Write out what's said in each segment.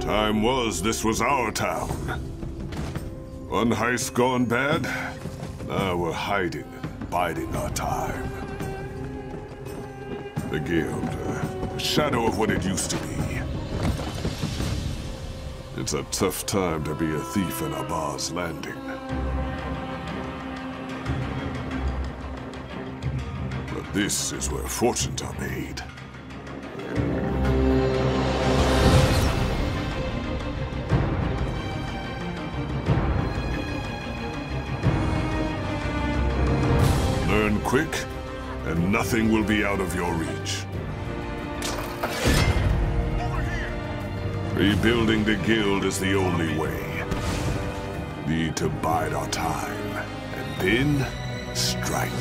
Time was this was our town. One heist gone bad. Now we're hiding and biding our time. The guild, a shadow of what it used to be. It's a tough time to be a thief in Abar's Landing. But this is where fortunes are made. Learn quick, and nothing will be out of your reach. Rebuilding the guild is the only way. Need to bide our time, and then strike.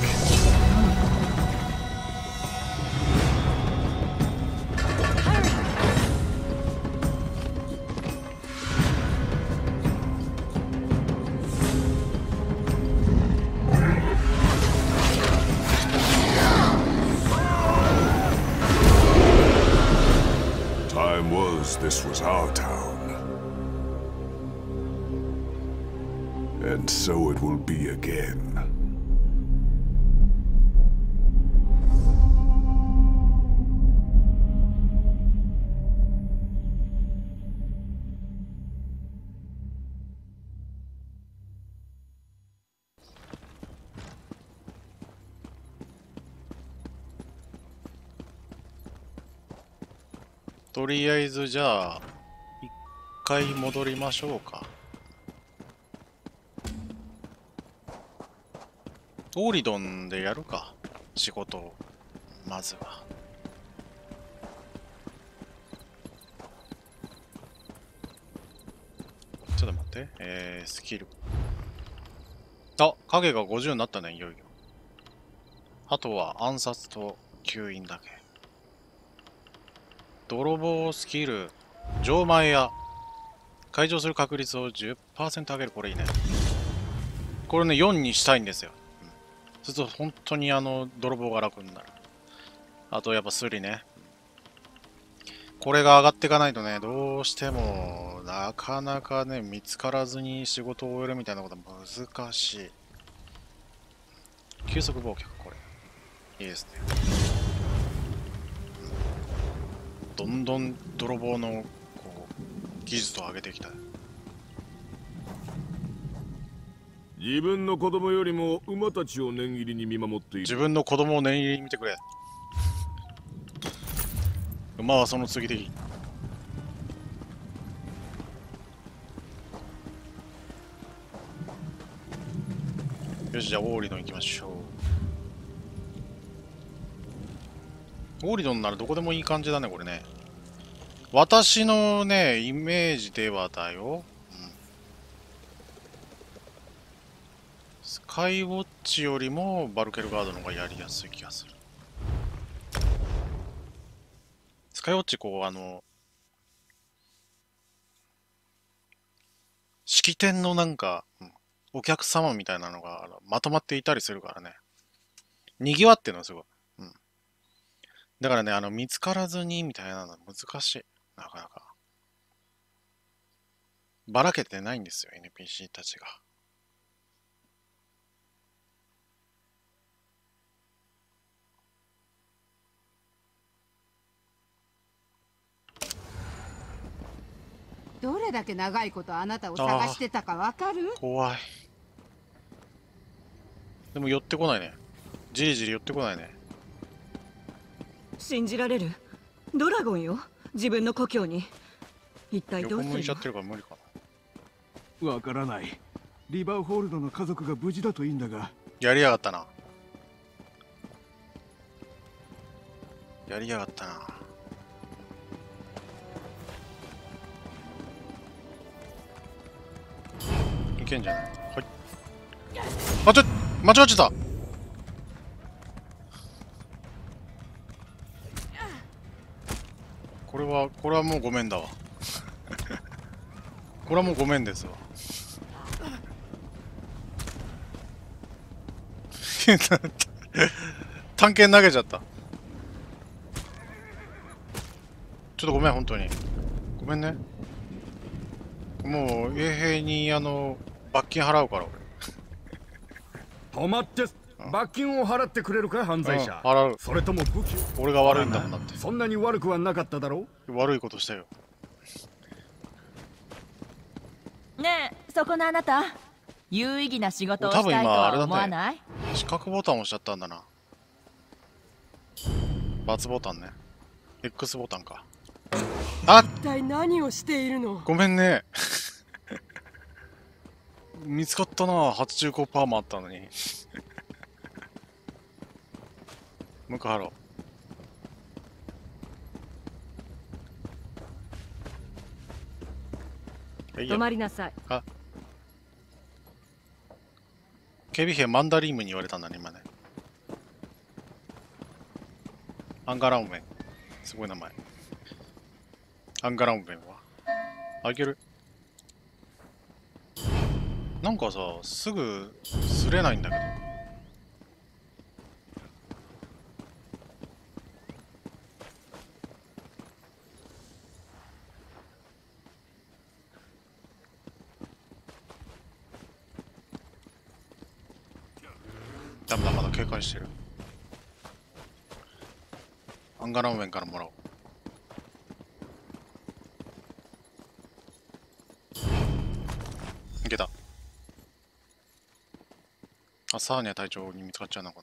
This was our town. And so it will be again. とりあえずじゃあ一回戻りましょうか。オーリドンでやるか、仕事をまずは。ちょっと待って、スキル。あ、影が50になったね、いよいよ。あとは暗殺と吸引だけ。泥棒スキル、錠前や解錠する確率を 10% 上げる。これいいね。これね、4にしたいんですよ。そうすると本当に泥棒が楽になる。あとやっぱスリね。これが上がっていかないとね、どうしてもなかなかね、見つからずに仕事を終えるみたいなことは難しい。急速忘却、これ。いいですね。どんどん泥棒のこう技術を上げていきたい。 自分の子供よりも馬たちを念入りに見守っている。 自分の子供を念入りに見てくれ。馬はその次でいい。よし、じゃあオーリドン行きましょう。オーリドンならどこでもいい感じだね、これね。私のね、イメージではだよ。スカイウォッチよりもバルケルガードの方がやりやすい気がする。スカイウォッチ、こう、式典のなんか、お客様みたいなのがまとまっていたりするからね。賑わってるのすごい。だからね、見つからずにみたいなの難しい。なかなか。ばらけてないんですよ、NPC たちが。 どれだけ長いことあなたを探してたかわかる？ 怖い。でも寄ってこないね。じりじり寄ってこないね。 信じられる？ドラゴンよ、自分の故郷に。一体どうするの？ 横向いちゃってるから無理かな。 わからない。リバーホールドの家族が無事だといいんだが。 やりやがったな。やりやがったな。いけんじゃない？はい。あ、間違っちゃった。これはもうごめんだわ。これはもうごめんですわ。探検投げちゃった。ちょっとごめん、本当に。ごめんね。 もう衛兵に罰金払うから止まって。罰金を払ってくれるか犯罪者。 払う。 それとも武器を。 俺が悪いんだもんだって。 そんなに悪くはなかっただろう。 悪いことしたよ。 ねえ、そこのあなた、有意義な仕事をしたいとは思わない？ 四角ボタン押しちゃったんだな。×ボタンね。X ボタンか。あっ、 一体何をしているの？ ごめんね。見つかったな。85%もあったのに。もう一回貼ろう。 止まりなさい。 あ、警備兵マンダリームに言われたんだね、今ね。アンガランウェン。すごい名前。アンガランウェンはあげる。なんかさ、すぐ擦れないんだけど。ダメだ、まだ警戒してる。アンガランウェンからもらおう。いけた。あ、サーニャ隊長に見つかっちゃうな、これ。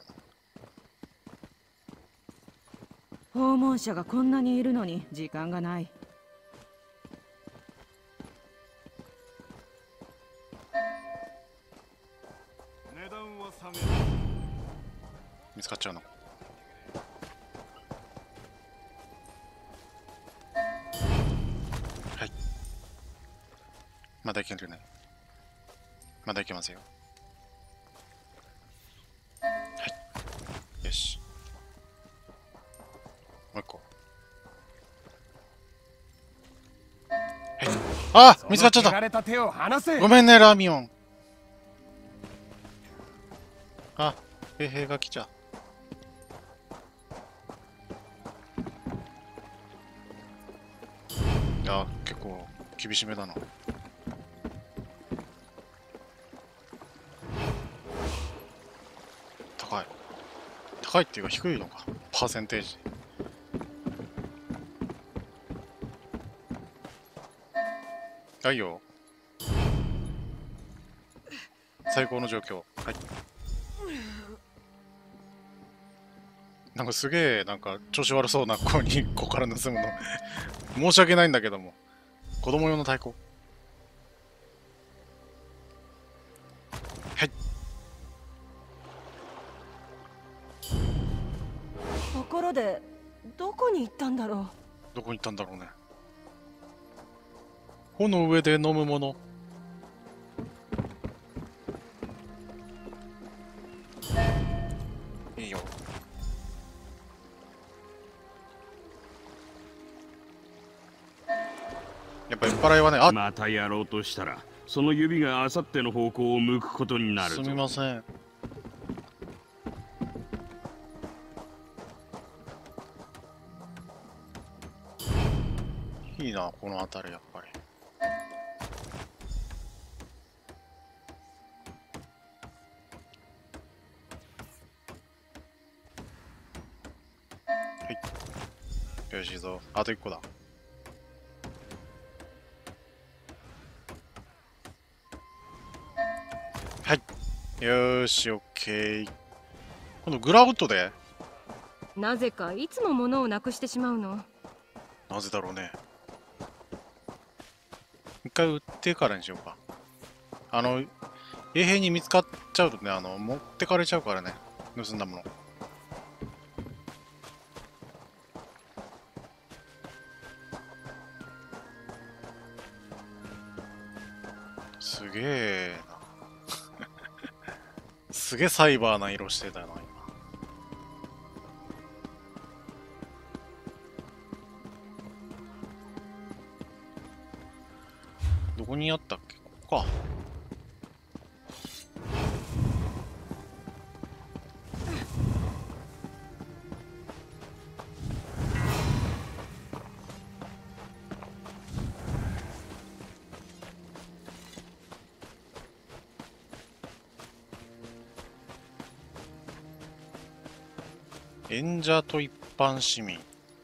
訪問者がこんなにいるのに時間がない。 値段は下げる。 見つかっちゃうの。はい。まだいけるね。まだいけますよ。はい。よし。もう一個。はい。あ、見つかっちゃった。ごめんね、ラーミオン。あ、衛兵が来ちゃう。いや、結構厳しめだな。高い。高いっていうか低いのか。パーセンテージ。はいよ。最高の状況。はい。なんかすげえ、なんか調子悪そうな子にここから盗むの。申し訳ないんだけども。子供用の太鼓。はい。 ところで、どこに行ったんだろう。 どこに行ったんだろうね。穂の上で飲むもの。いいよ。やっぱ酔っ払いはね、あっ、 またやろうとしたらその指があさっての方向を向くことになるぞ。 すみません。いいな、この辺りやっぱり。はい。よし、いいぞ。あと1個だ。はい。よーし、オッケー。今度グラウッドで。 なぜかいつも物をなくしてしまうの。 なぜだろうね。一回売ってからにしようか。衛兵に見つかっちゃうとね、持ってかれちゃうからね。盗んだもの。すげえな。すげえサイバーな色してたな、今。どこにあったっけ？ここか。 演者と一般市民。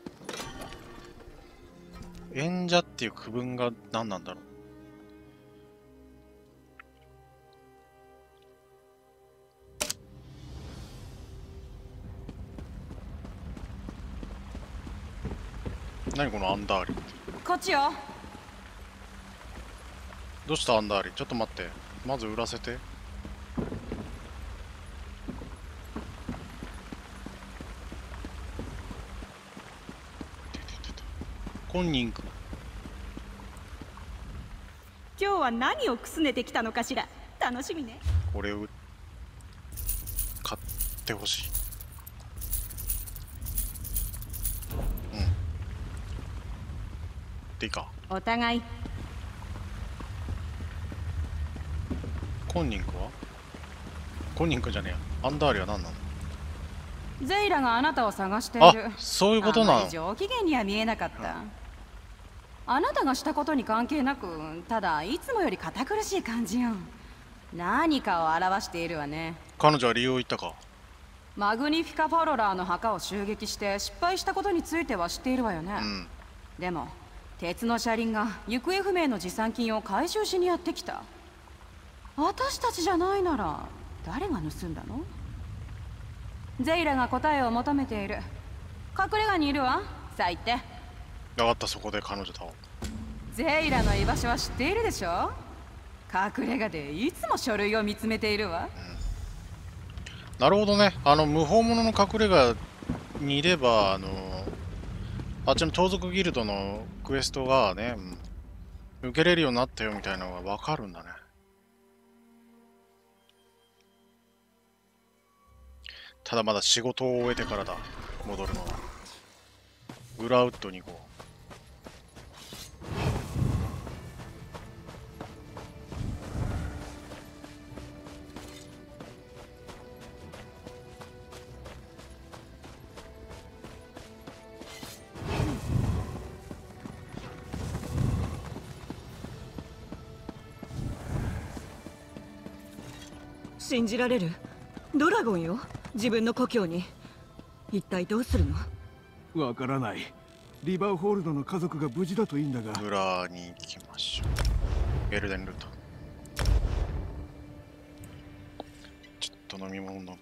演者っていう区分が何なんだろう。何このアンダーリ。 こっちよ。 どうしたアンダーリ。ちょっと待って。まず売らせて。コンニング。 今日は何をくすねてきたのかしら。楽しみね。 これを買ってほしい。でいいか。 お互い。 コンニングはコンニングじゃねえや。アンダーリは何なの。 ゼイラがあなたを探している。 あ、そういうことなの。 上機嫌には見えなかった。あなたがしたことに関係なく、ただいつもより堅苦しい感じよ。何かを表しているわね。 彼女は理由を言ったか。 マグニフィカ・フォロラーの墓を襲撃して失敗したことについては知っているわよね。でも鉄の車輪が行方不明の持参金を回収しにやってきた。私たちじゃないなら誰が盗んだの。ゼイラが答えを求めている。隠れ家にいるわ。さあ言って。 分かった。そこで彼女だ。 ゼイラの居場所は知っているでしょ。隠れ家でいつも書類を見つめているわ。 なるほどね。無法者の隠れ家にいればあっちの盗賊ギルドのクエストがね、受けれるようになったよみたいなのが分かるんだね。ただまだ仕事を終えてからだ。戻るのは。グラウッドに行こう。 信じられる？ドラゴンよ。自分の故郷に。一体どうするの？ わからない。リバーホールドの家族が無事だといいんだが。 村に行きましょう。エルデンルート。ちょっと飲み物飲む。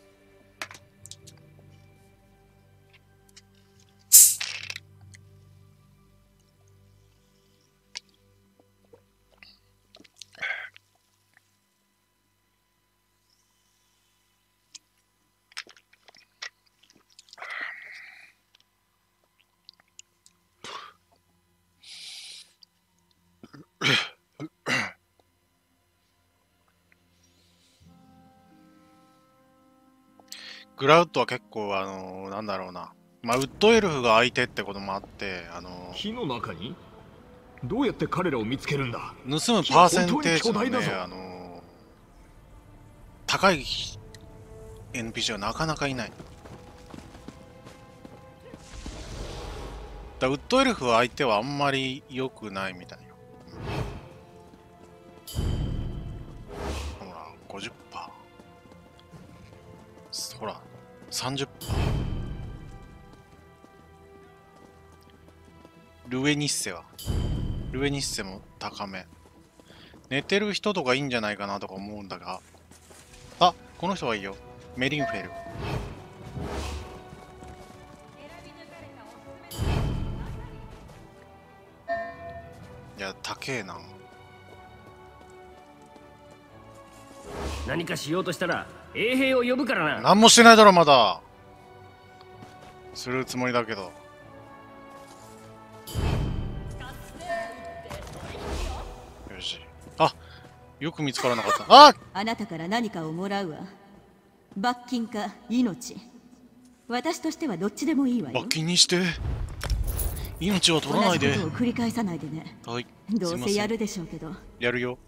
グラウッドは結構なんだろうな。まあウッドエルフが相手ってこともあって火の中にどうやって彼らを見つけるんだ。 盗むパーセンテージのね高い NPC はなかなかいない。だウッドエルフは相手はあんまり良くないみたいよ。ほら 50%。ほら 30%。ルエニッセも高め。寝てる人とかいいんじゃないかなとか思うんだが。あ、この人はいいよ。メリンフェル。いや、高えな。 何かしようとしたら衛兵を呼ぶからな。 何もしてないだろまだ。するつもりだけど。よし。あ、よく見つからなかった。あ、 あなたから何かをもらうわ。罰金か命。私としてはどっちでもいいわよ。 罰金にして。命は取らないで。 同じことを繰り返さないでね。 はい。 どうせやるでしょうけど。 やるよ。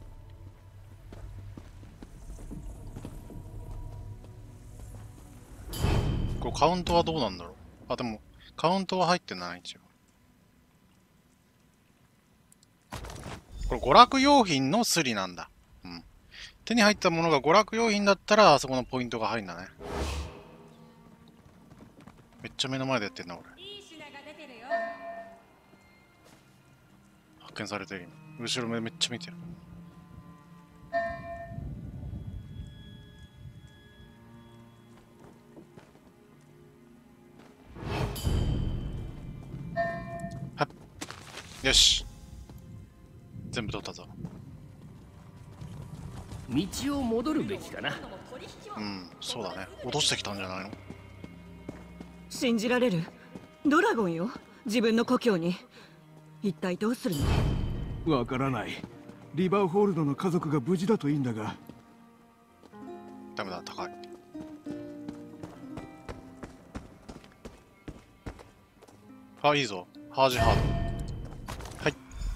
これカウントはどうなんだろう。あ、でもカウントは入ってない一応。これ娯楽用品のスリなんだ。うん。手に入ったものが娯楽用品だったらあそこのポイントが入るんだね。 めっちゃ目の前でやってんな俺。発見されてる。後ろ目めっちゃ見てる。はっ、よし、全部取ったぞ。 道を戻るべきかな。 うん、そうだね。落としてきたんじゃないの？ 信じられる？ドラゴンよ、自分の故郷に。一体どうするの？わからない。リバーホールドの家族が無事だといいんだが。 ダメだ、高い。あ、いいぞ。ハージハード。はい。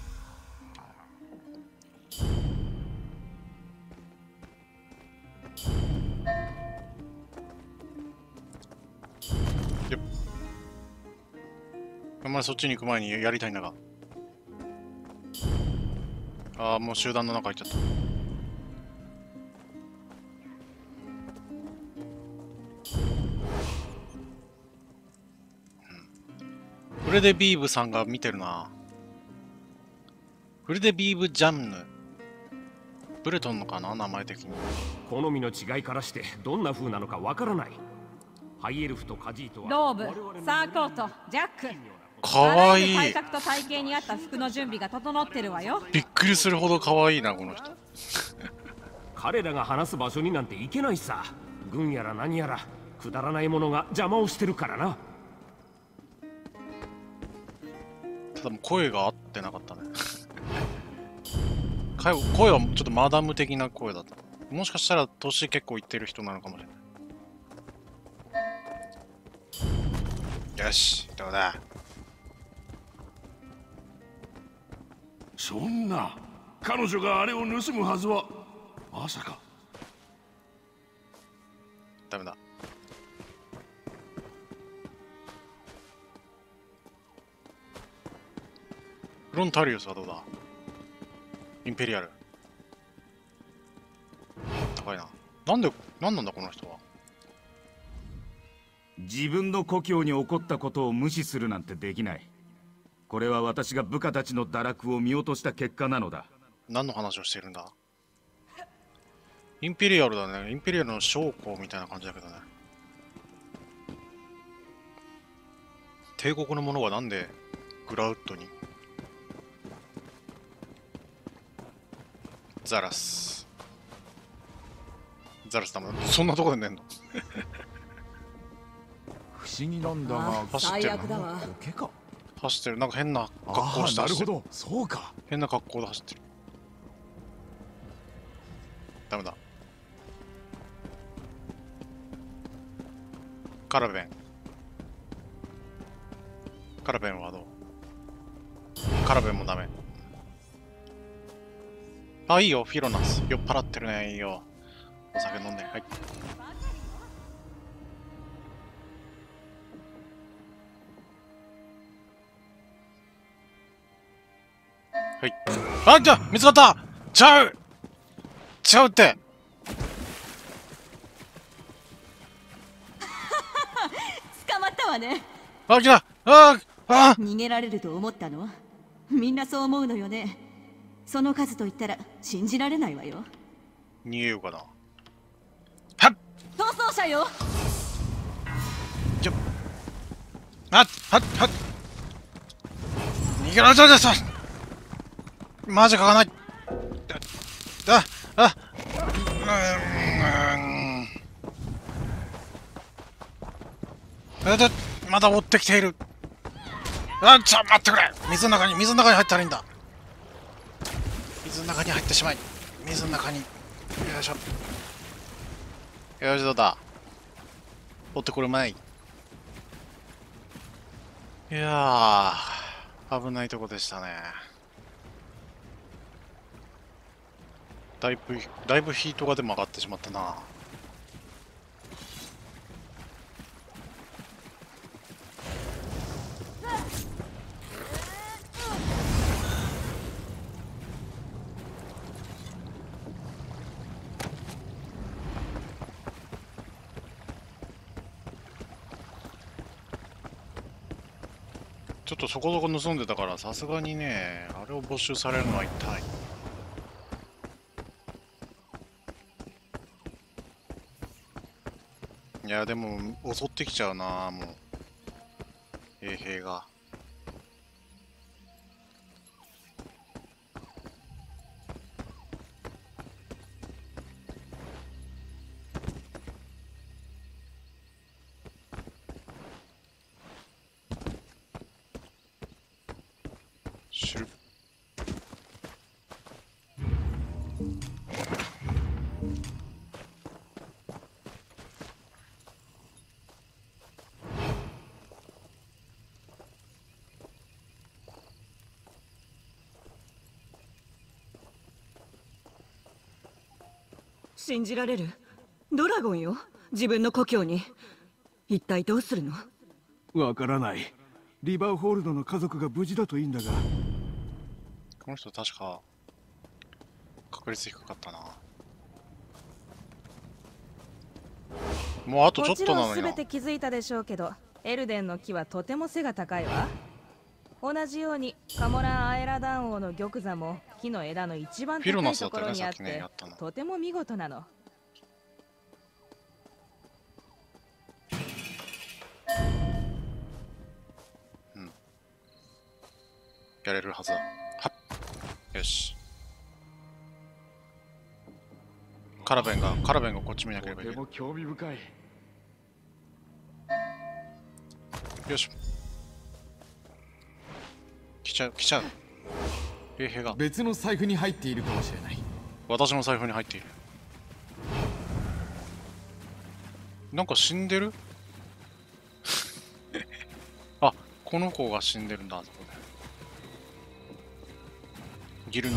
よっ。あんまりそっちに行く前にやりたいんだが。ああ、もう集団の中入っちゃった。フレデビーブさんが見てるな。フレデビーブジャンヌ。ブレトンのかな、名前的に。 好みの違いからしてどんな風なのかわからない。ハイエルフとカジートはローブ、サーコート、ジャック。 かわいい。 体格と体型に合った服の準備が整ってるわよ。 びっくりするほどかわいいな、この人。 彼らが話す場所になんて行けないさ。軍やら何やらくだらないものが邪魔をしてるからな。 ただ声が合ってなかったね。声はちょっとマダム的な声だった。もしかしたら年結構いってる人なのかもしれない。よし、どうだ。 そんな、彼女があれを盗むはずはまさか。 ダメだ。フロンタリウスはどうだ。インペリアル。高いな。なんなんだこの人は。 自分の故郷に起こったことを無視するなんてできない。これは私が部下たちの堕落を見落とした結果なのだ。 何の話をしているんだ。インペリアルだね。インペリアルの将校みたいな感じだけどね。帝国の者がなんでグラウッドに。ザラスだもん。そんなとこで寝んの。 不思議なんだが、 走ってるな。走ってる。なんか変な格好して。 なるほど、そうか。 変な格好で走ってる。ダメだ。カラベンはどう？カラベンもダメ。あ、いいよ、フィロナス。酔っ払ってるね、いいよ。お酒飲んで、はい。はい。あ、じゃ見つかった。ちゃうって。 捕まったわね。 あ、来た。 逃げられると思ったの？みんなそう思うのよね。その数と言ったら信じられないわよ。 逃げようかな。 はっ、逃走者よ。 逃げられちゃうです。マジかがない。まだ追ってきている。待ってくれ。水の中に入ったらいいんだ。水の中に入ってしまい。水の中に。よいしょ。よし、どうだ。追ってこれまい。いやー、危ないとこでしたね。だいぶヒートがでも上がってしまったな。 ちょっとそこそこ盗んでたから、さすがにね、あれを没収されるのは痛い。いや、でも、襲ってきちゃうな、もう。衛兵が。知る。 信じられる？ドラゴンよ、自分の故郷に。一体どうするの？ わからない。リバーホールドの家族が無事だといいんだが。 この人確か確率低かったな。もうあとちょっとなのよ。 もちろん全て気づいたでしょうけど、エルデンの木はとても背が高いわ。同じようにカモラン・アエラダン王の玉座も木の枝の一番高いところにあって、とても見事なの。 やれるはずだ。はっ、よし。カラベンがこっち見なければいけない。 とても興味深い。 よし。来ちゃう。衛兵が。 別の財布に入っているかもしれない。 私の財布に入っている。なんか死んでるあ、この子が死んでるんだ。ギルナイ。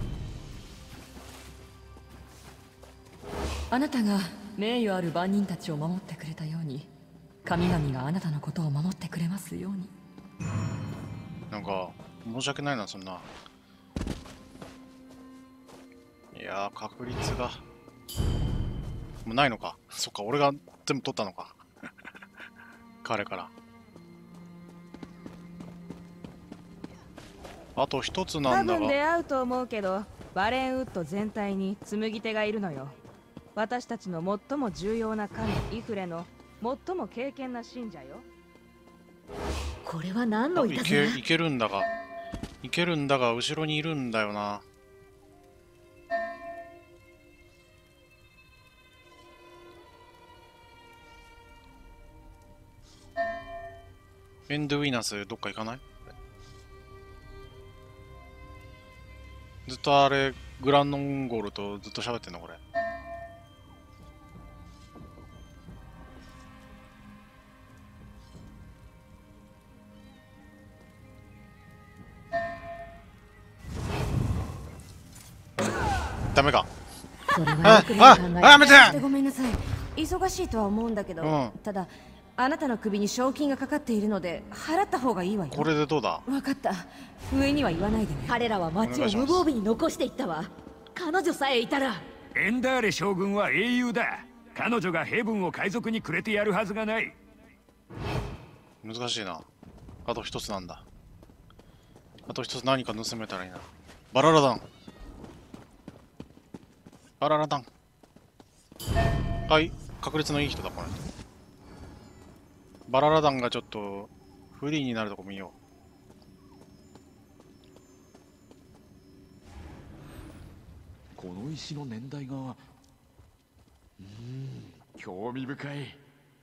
あなたが名誉ある番人たちを守ってくれたように、神々があなたのことを守ってくれますように。 なんか申し訳ないな、そんな。いやー、確率がもうないのか。そっか、俺が全部取ったのか彼から。あと一つなんだが。 多分出会うと思うけど、バレンウッド全体に紡ぎ手がいるのよ。私たちの最も重要な神イフレの最も敬虔な信者よ。 これは何のいたずら？ いけるんだが後ろにいるんだよな。エンドウィナスどっか行かない？ずっとあれグランノンゴールとずっと喋ってんのこれ。ダメか。 やめて。ごめんなさい。忙しいとは思うんだけど、ただあなたの首に賞金がかかっているので払った方がいいわよ。 これでどうだ？ 分かった。上には言わないでね。 彼らは町を無防備に残していったわ。彼女さえいたら。 エンダーレ将軍は英雄だ。彼女がヘブンを海賊にくれてやるはずがない。 難しいな。あと一つなんだ。あと一つ何か盗めたらいいな。バララダン。バララダン。はい、確率のいい人だ、これ。バララダンがちょっとフリーになるとこ見よう。この石の年代が興味深い。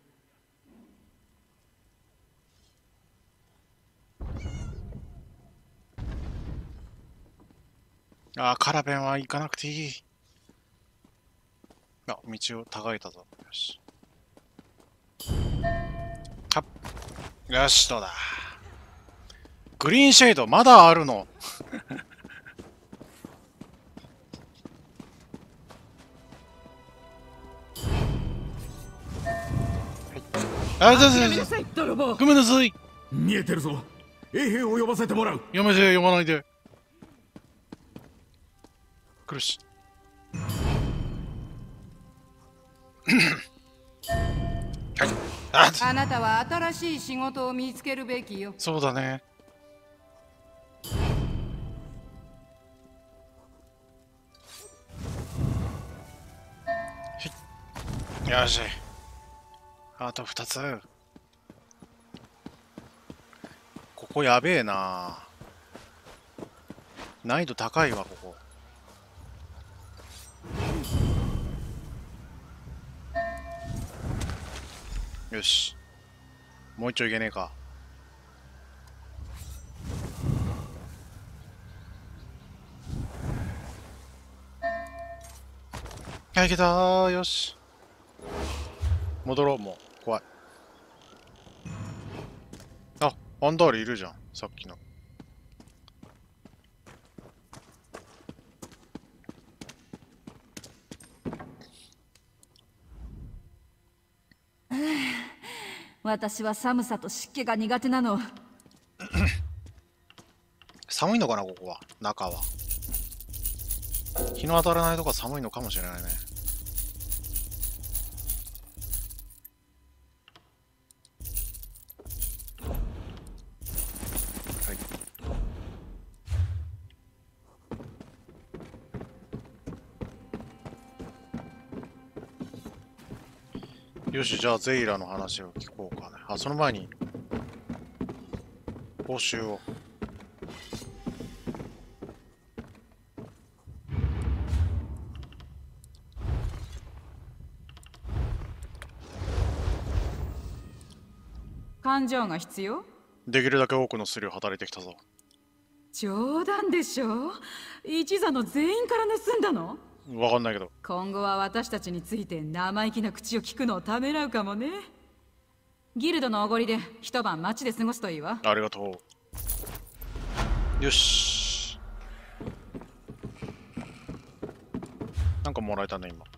ああ、カラベンは行かなくていい。あ、道をたがえたぞ。よし。はっ。よし、どうだ。グリーンシェード、まだあるの。はい。あ、 ごめんなさい、泥棒。 ごめんなさい。 見えてるぞ。衛兵を呼ばせてもらう。 読めて、読まないで。苦しい。 あなたは新しい仕事を見つけるべきよ。 そうだね。 よし。あと2つ。ここやべえな。難易度高いわ、ここ。よし。もう一丁いけねえか。あ、いけたー。よし。戻ろう、もう。怖い。あ、アンダールいるじゃん。さっきの。 私は寒さと湿気が苦手なの。 寒いのかな、ここは。中は。日の当たらないとこは寒いのかもしれないね。はい。よし、じゃあゼイラの話を聞こうかね。あ、その前に報酬を。 感情が必要？ できるだけ多くのスリを働いてきたぞ。 冗談でしょ？一座の全員から盗んだの？ わかんないけど。 今後は私たちについて生意気な口を聞くのをためらうかもね。ギルドのおごりで一晩街で過ごすといいわ。 ありがとう。よし。なんかもらえたね、今。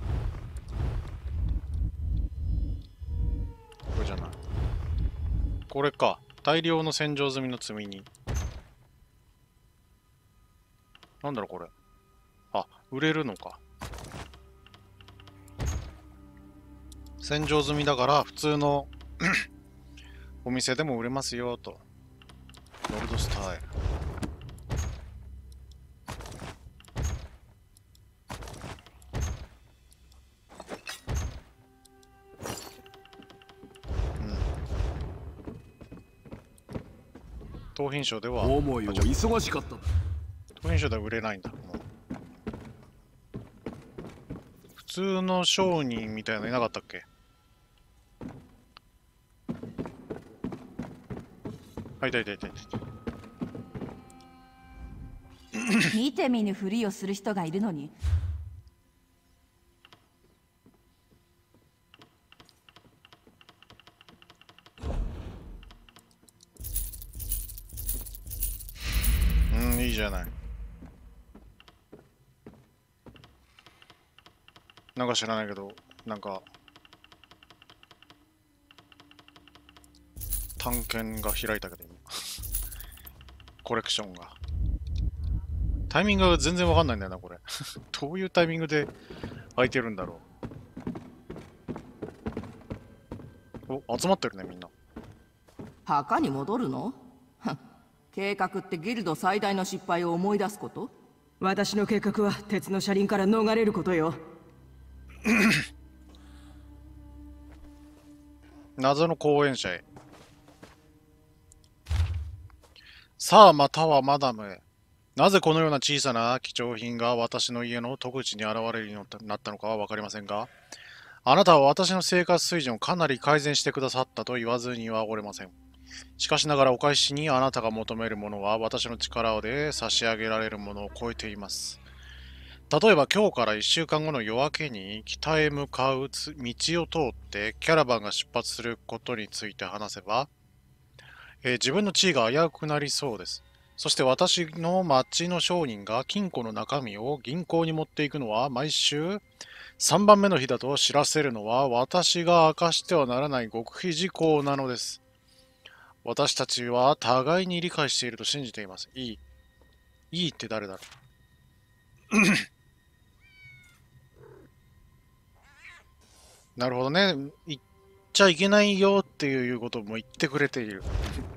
これじゃない。これか。大量の洗浄済みの積み荷。なんだろう、これ。あ、売れるのか。洗浄済みだから普通のお店でも売れますよと。ノルドスタイル。盗品賞では思いを忙しかった。 盗品賞では売れないんだ。普通の商人みたいなのいなかったっけ？はい、痛い痛い痛い痛い。 見て見ぬふりをする人がいるのに。 いいじゃない。なんか知らないけど、なんか探検が開いたけど今コレクションがタイミングが全然わかんないんだよな、これどういうタイミングで開いてるんだろう。お、集まってるね、みんな。 墓に戻るの？計画ってギルド最大の失敗を思い出すこと？ 私の計画は鉄の車輪から逃れることよ。 謎の講演者へ。さあ、またはマダムへ。なぜこのような小さな貴重品が私の家の戸口に現れるようになったのかは分かりませんが、あなたは私の生活水準をかなり改善してくださったと言わずにはおれません。しかしながらお返しにあなたが求めるものは私の力で差し上げられるものを超えています。例えば今日から1週間後の夜明けに北へ向かう道を通ってキャラバンが出発することについて話せば、自分の地位が危うくなりそうです。そして私の町の商人が金庫の中身を銀行に持っていくのは毎週3番目の日だと知らせるのは私が明かしてはならない極秘事項なのです。私たちは互いに理解していると信じています。いいって誰だろうなるほどね。言っちゃいけないよっていうことも言ってくれている。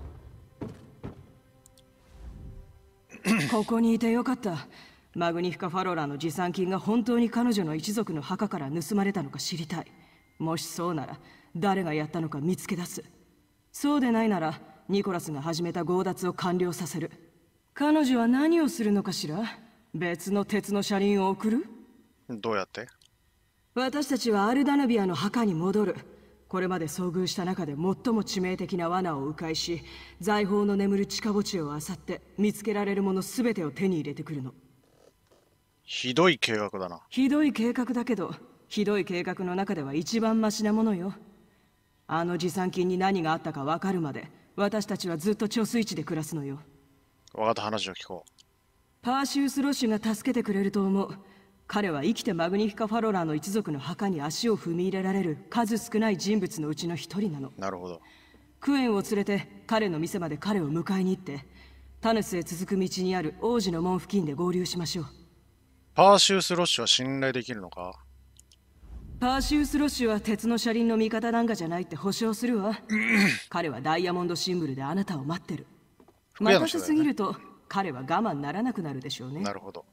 ここにいてよかった。マグニフィカ・ファロラーの持参金が本当に彼女の一族の墓から盗まれたのか知りたい。 もしそうなら誰がやったのか見つけ出す。そうでないならニコラスが始めた強奪を完了させる。彼女は何をするのかしら。別の鉄の車輪を送る。 どうやって？ 私たちはアルダヌビアの墓に戻る。これまで遭遇した中で最も致命的な罠を迂回し、財宝の眠る地下墓地を漁って見つけられるもの全てを手に入れてくるの。 ひどい計画だな。 ひどい計画だけど、ひどい計画の中では一番マシなものよ。あの持参金に何があったか分かるまで私たちはずっと貯水池で暮らすのよ。 分かった、話を聞こう。 パーシュース・ロッシュが助けてくれると思う。彼は生きてマグニフィカ・ファロラーの一族の墓に足を踏み入れられる数少ない人物のうちの一人なの。 なるほど。 クエンを連れて彼の店まで彼を迎えに行って、タヌスへ続く道にある王子の門付近で合流しましょう。 パーシュース・ロッシュは信頼できるのか？ パーシュース・ロッシュは鉄の車輪の味方なんかじゃないって保証するわ。彼はダイヤモンドシンボルであなたを待ってる。待たせすぎると彼は我慢ならなくなるでしょうね。 なるほど。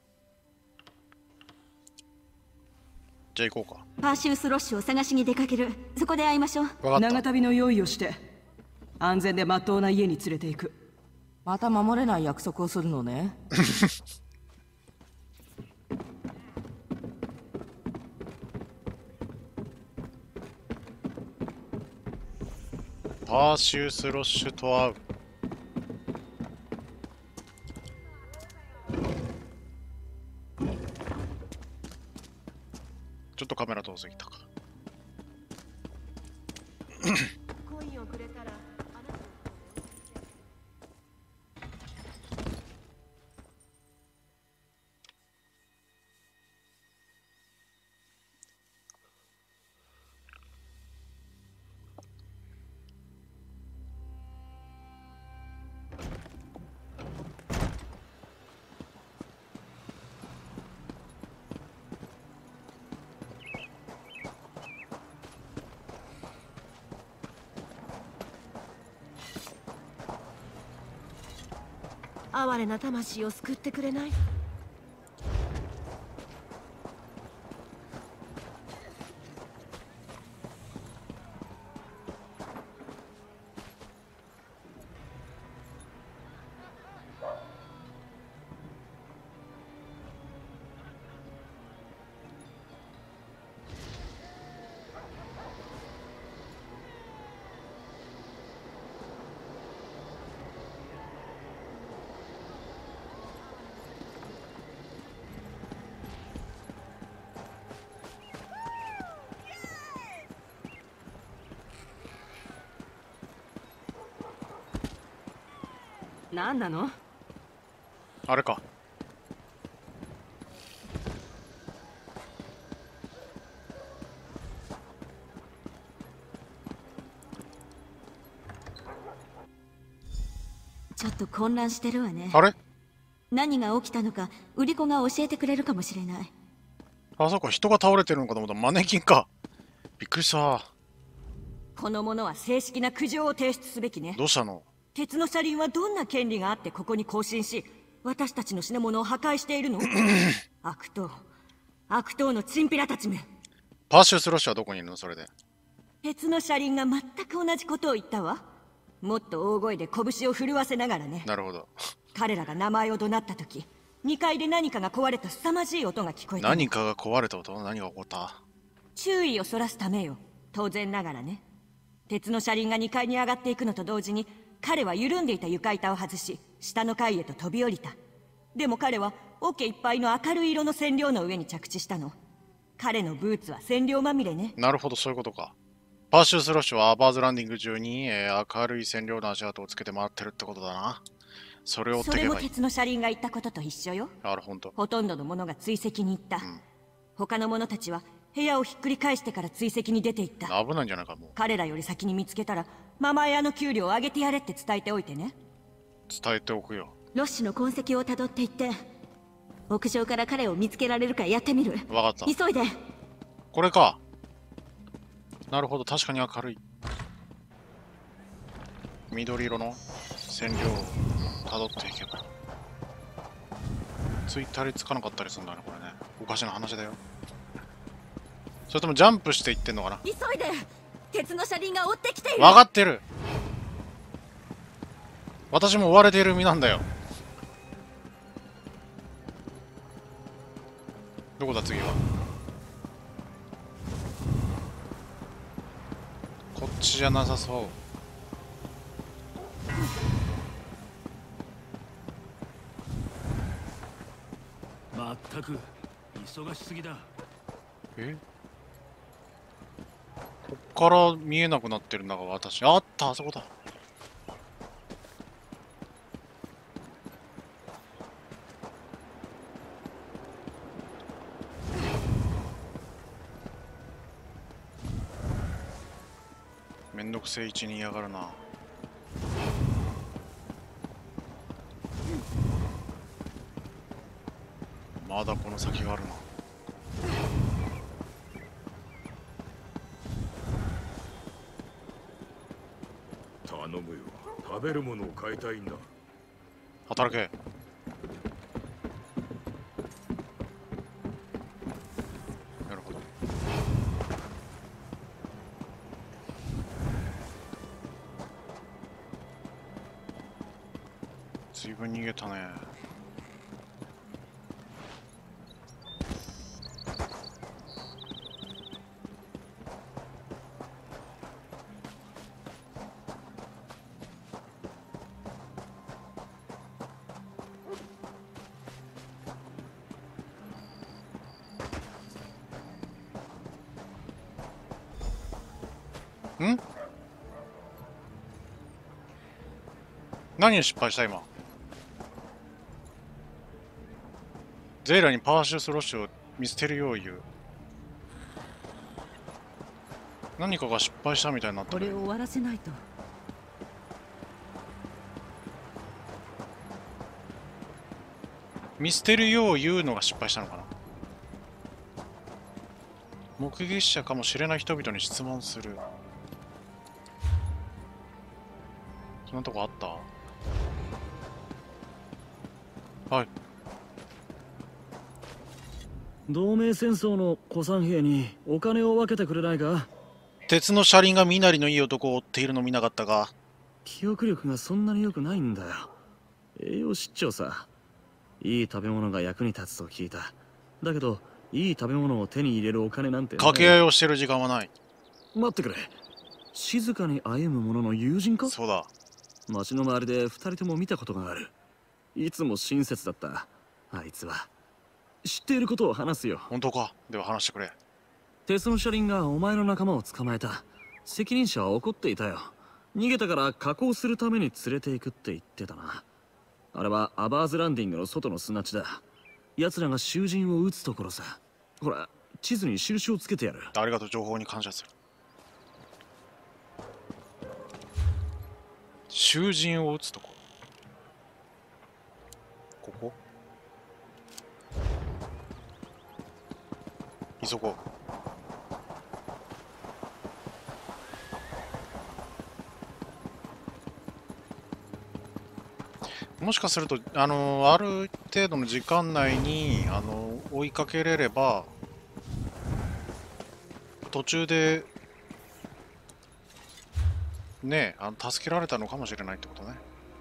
じゃあ行こうか。 パーシュース・ロッシュを探しに出かける。そこで会いましょう。 長旅の用意をして安全でまっとうな家に連れて行く。 また守れない約束をするのね。 パーシュース・ロッシュと会う。ちょっとカメラ遠すぎたか。 コインをくれたら哀れな魂を救ってくれない？ 何なの？ あれか。 ちょっと混乱してるわね。 あれ？ 何が起きたのか売り子が教えてくれるかもしれない。 あそこ人が倒れてるのかと思ったらマネキンか。びっくりした。 この者は正式な苦情を提出すべきね。 どうしたの？ 鉄の車輪はどんな権利があってここに行進し、私たちの品物を破壊しているの？悪党のチンピラたちめ。 パーシュース・ロッシュはどこにいるの？それで鉄の車輪が全く同じことを言ったわ。もっと大声で拳を震わせながらね。 なるほど。 彼らが名前を怒鳴った時、2階で何かが壊れた凄まじい音が聞こえた。 何かが壊れた音？何が起こった？ 注意をそらすためよ。当然ながらね。鉄の車輪が2階に上がっていくのと同時に、彼は緩んでいた床板を外し、下の階へと飛び降りた。でも彼は桶いっぱいの明るい色の染料の上に着地したの。彼のブーツは染料まみれね。 なるほど、そういうことか。パーシュース・ロッシュはアバーズランディング中に、明るい染料の足跡をつけて回ってるってことだな。それを追っていけばいい。 それも鉄の車輪が言ったことと一緒よ。ほとんどのものが追跡に行った。他の者たちは部屋をひっくり返してから追跡に出て行った。 危ないんじゃないかもう。 彼らより先に見つけたらママ屋の給料を上げてやれって伝えておいてね。 伝えておくよ。 ロッシュの痕跡をたどっていって、屋上から彼を見つけられるかやってみる。 分かった。 急いで。 これか。なるほど、確かに明るい。緑色の染料をたどっていけばついたりつかなかったりするんだね、これね。おかしな話だよ。 それともジャンプしていってんのかな。 急いで、鉄の車輪が追ってきている。 分かってる。私も追われている身なんだよ。どこだ次は。こっちじゃなさそう。 まったく忙しすぎだ。 え、こっから見えなくなってるのが私。あった、あそこだ。めんどくせえ位置に嫌がるな。まだこの先があるな。 頼むよ、食べるものを買いたいんだ。 働け。なるほど。随分逃げたね。ん？何に失敗した今？ゼイラにパワーシュスロッシュを見捨てるよう言う。何かが失敗したみたいになった。 これを終わらせないと。 見捨てるよう言うのが失敗したのかな。目撃者かもしれない人々に質問する。そんなとこあった？はい。 同盟戦争の古参兵にお金を分けてくれないか？ 鉄の車輪が身なりのいい男を追っているの見なかったか？ 記憶力がそんなに良くないんだよ。栄養失調さ。いい食べ物が役に立つと聞いた。だけどいい食べ物を手に入れるお金なんて、 掛け合いをしてる時間はない。 待ってくれ。静かに歩む者の友人か？ そうだ。 街の周りで2人とも見たことがある。いつも親切だった。あいつは知っていることを話すよ。 本当か？では話してくれ。 鉄の車輪がお前の仲間を捕まえた。責任者は怒っていたよ。逃げたから加工するために連れて行くって言ってたな。あれはアバーズランディングの外の砂地だ。奴らが囚人を撃つところさ。ほら、地図に印をつけてやる。 ありがとう、情報に感謝する。囚人を撃つとこ。ここ？急ごう。もしかするとある程度の時間内に追いかけれれば途中でね助けられたのかもしれないってことね。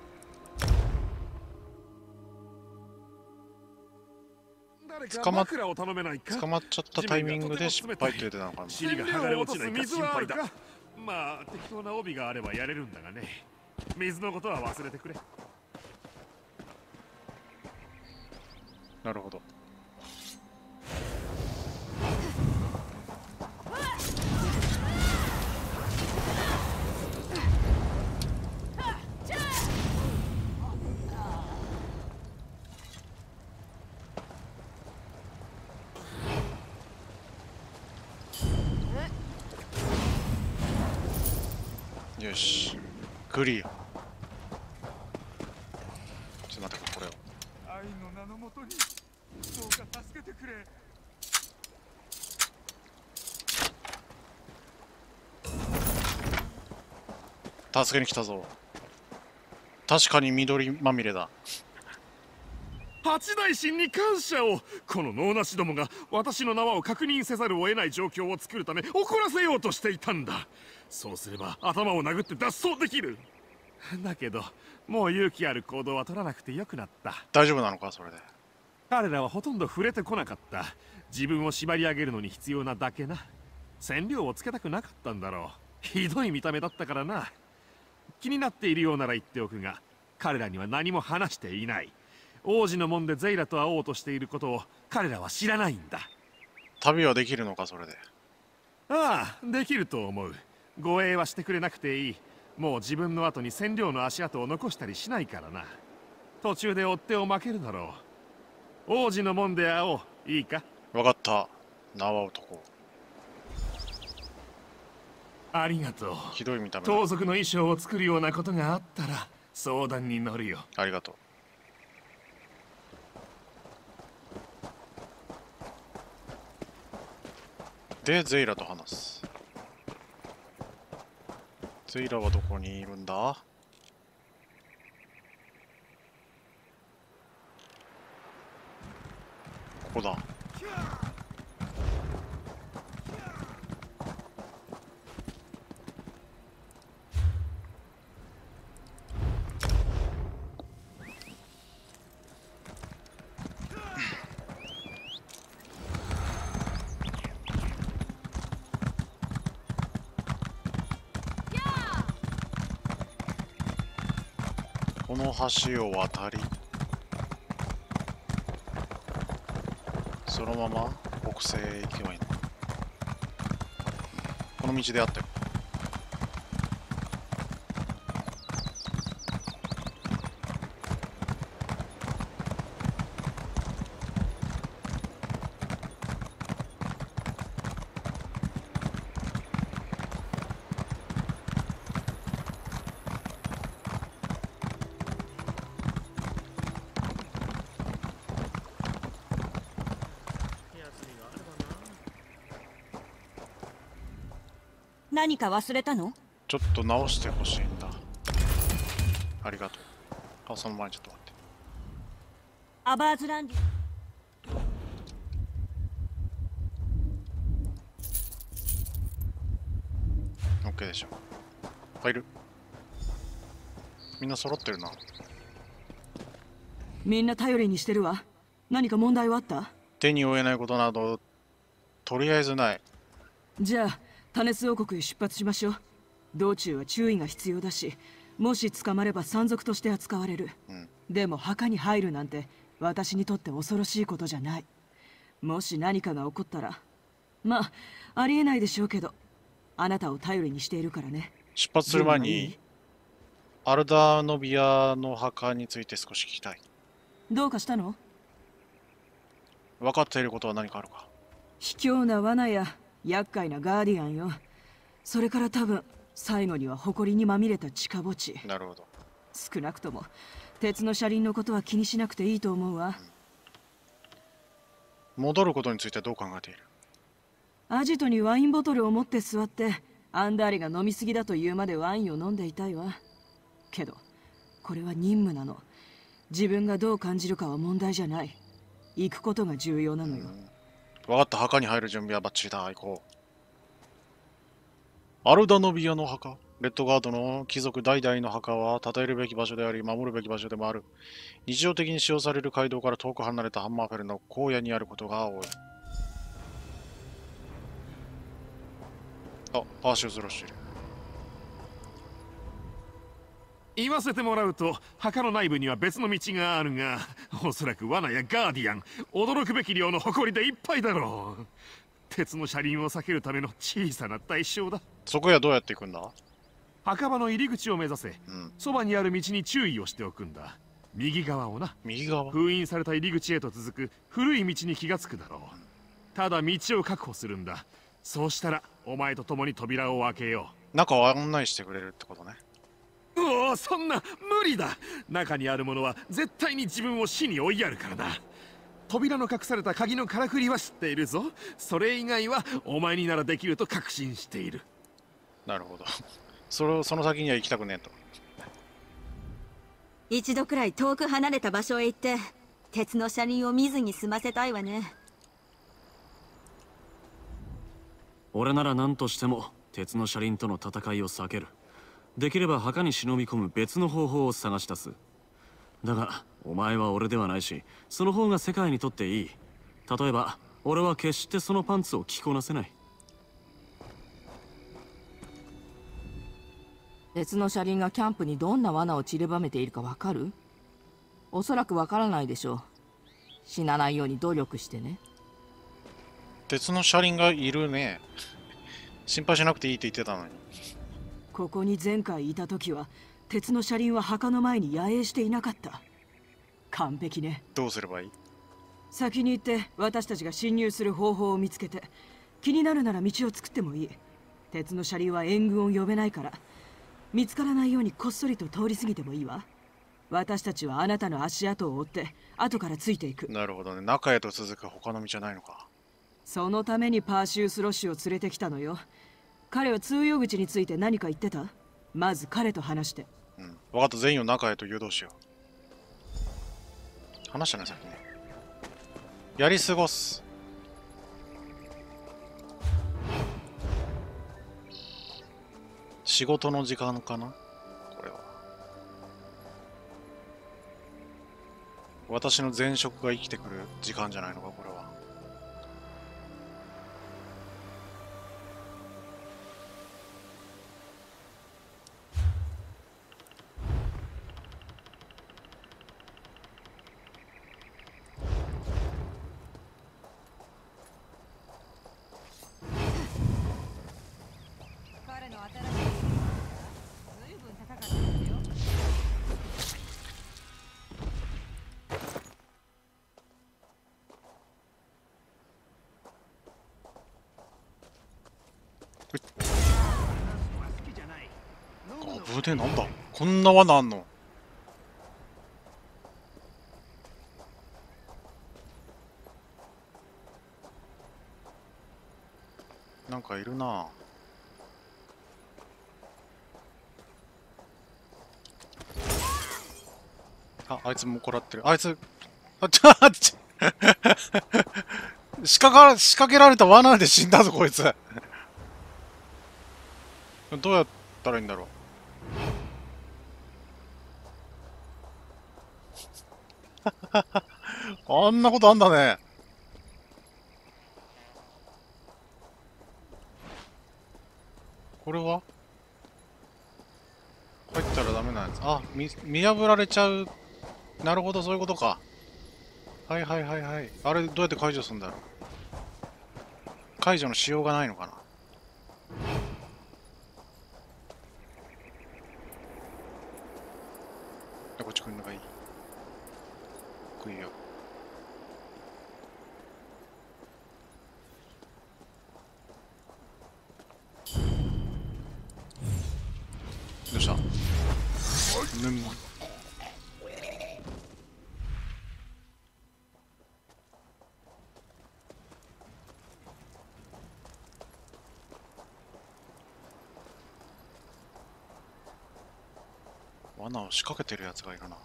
捕まっちゃったタイミングで失敗って出てたのかな。 尻が剥がれ落ちないか心配だ。まあ適当な帯があればやれるんだがね。水のことは忘れてくれ。 なるほど。よし、クリア。ちょっと待って、これを。 愛の名のもとにどうか助けてくれ。 助けに来たぞ。確かに緑まみれだ。 八大神に感謝を。この能なしどもが私の縄を確認せざるを得ない状況を作るため怒らせようとしていたんだ。そうすれば頭を殴って脱走できる。だけどもう勇気ある行動は取らなくてよくなった。 大丈夫なのかそれで。 彼らはほとんど触れてこなかった。自分を縛り上げるのに必要なだけな。染料をつけたくなかったんだろう。ひどい見た目だったからな。気になっているようなら言っておくが、彼らには何も話していない。王子の門でゼイラと会おうとしていることを彼らは知らないんだ。 旅はできるのかそれで。 ああ、できると思う。護衛はしてくれなくていい。もう自分の後に染料の足跡を残したりしないからな。途中で追っ手を負けるだろう。王子の門で会おう。いいか？ わかった。縄男。 ありがとう。 ひどい見た目。 盗賊の衣装を作るようなことがあったら相談に乗るよ。 ありがとう。で、ゼイラと話す。ゼイラはどこにいるんだ？ここだ。この橋を渡り、そのまま北西へ行けばいいの。この道であったよ。 何か忘れたの？ ちょっと直してほしいんだ。ありがとう。あ、その前にちょっと待って。 アバーズランディ。 オッケーでしょ。入る。みんな揃ってるな。 みんな頼りにしてるわ。何か問題はあった？ 手に負えないことなどとりあえずない。 じゃあタネス王国へ出発しましょう。道中は注意が必要だし、もし捕まれば山賊として扱われる。でも墓に入るなんて私にとって恐ろしいことじゃない。もし何かが起こったら、まあありえないでしょうけど、あなたを頼りにしているからね。 出発する前にアルダノビアの墓について少し聞きたい。 どうかしたの？ 分かっていることは何かあるか？ 卑怯な罠や厄介なガーディアンよ。それから多分最後には埃にまみれた地下墓地。 なるほど。 少なくとも鉄の車輪のことは気にしなくていいと思うわ。 戻ることについてどう考えている？ アジトにワインボトルを持って座ってアンダーリが飲みすぎだと言うまでワインを飲んでいたいわ。けどこれは任務なの。自分がどう感じるかは問題じゃない。行くことが重要なのよ。 分かった。墓に入る準備はバッチリだ。行こう。アルダノビアの墓。レッドガードの貴族代々の墓は称えるべき場所であり守るべき場所でもある。日常的に使用される街道から遠く離れたハンマーフェルの荒野にあることが多い。あ、パーシュズロしている。 言わせてもらうと墓の内部には別の道があるが、おそらく罠やガーディアン、驚くべき量の埃でいっぱいだろう。鉄の車輪を避けるための小さな代償だ。 そこへはどうやって行くんだ？ 墓場の入り口を目指せ。そばにある道に注意をしておくんだ。右側をな。 右側？ 封印された入り口へと続く古い道に気がつくだろう。ただ道を確保するんだ。そうしたらお前と共に扉を開けよう。中を案内してくれるってことね。 おお、そんな無理だ。中にあるものは絶対に自分を死に追いやるからな。扉の隠された鍵のからくりは知っているぞ。それ以外はお前にならできると確信している。 なるほど。その先には行きたくねえと。 一度くらい遠く離れた場所へ行って鉄の車輪を見ずに済ませたいわね。 俺なら何としても鉄の車輪との戦いを避ける。できれば墓に忍び込む別の方法を探し出す。だがお前は俺ではないし、その方が世界にとっていい。例えば俺は決してそのパンツを着こなせない。 鉄の車輪がキャンプにどんな罠を散りばめているかわかる？おそらくわからないでしょう。死なないように努力してね。 鉄の車輪がいるね。心配しなくていいって言ってたのに。 ここに前回いた時は鉄の車輪は墓の前に野営していなかった。完璧ね。 どうすればいい？ 先に行って私たちが侵入する方法を見つけて、気になるなら道を作ってもいい。鉄の車輪は援軍を呼べないから、見つからないようにこっそりと通り過ぎてもいいわ。私たちはあなたの足跡を追って後からついていく。 なるほどね。中へと続く他の道じゃないのか。 そのためにパーシュースロッシュを連れてきたのよ。彼は通用口について何か言ってた？まず彼と話して。 うん、分かった。全員を中へと誘導しよう。話したね、先に。やり過ごす。仕事の時間かな、これは。私の前職が生きてくる時間じゃないのか、これは。でなんだこんな罠あんの？なんかいるな。あいつもこらってる。あいつ仕掛けられた罠で死んだぞこいつ。どうやったらいいんだろう。あんなことあんだね。これは入ったらダメなやつ。あ、見破られちゃう。なるほど、そういうことか。はいはいはいはい。あれどうやって解除するんだろう。解除のしようがないのかな。こっち来るのがいい。来いよ。どうした？罠を仕掛けてるやつがいるな。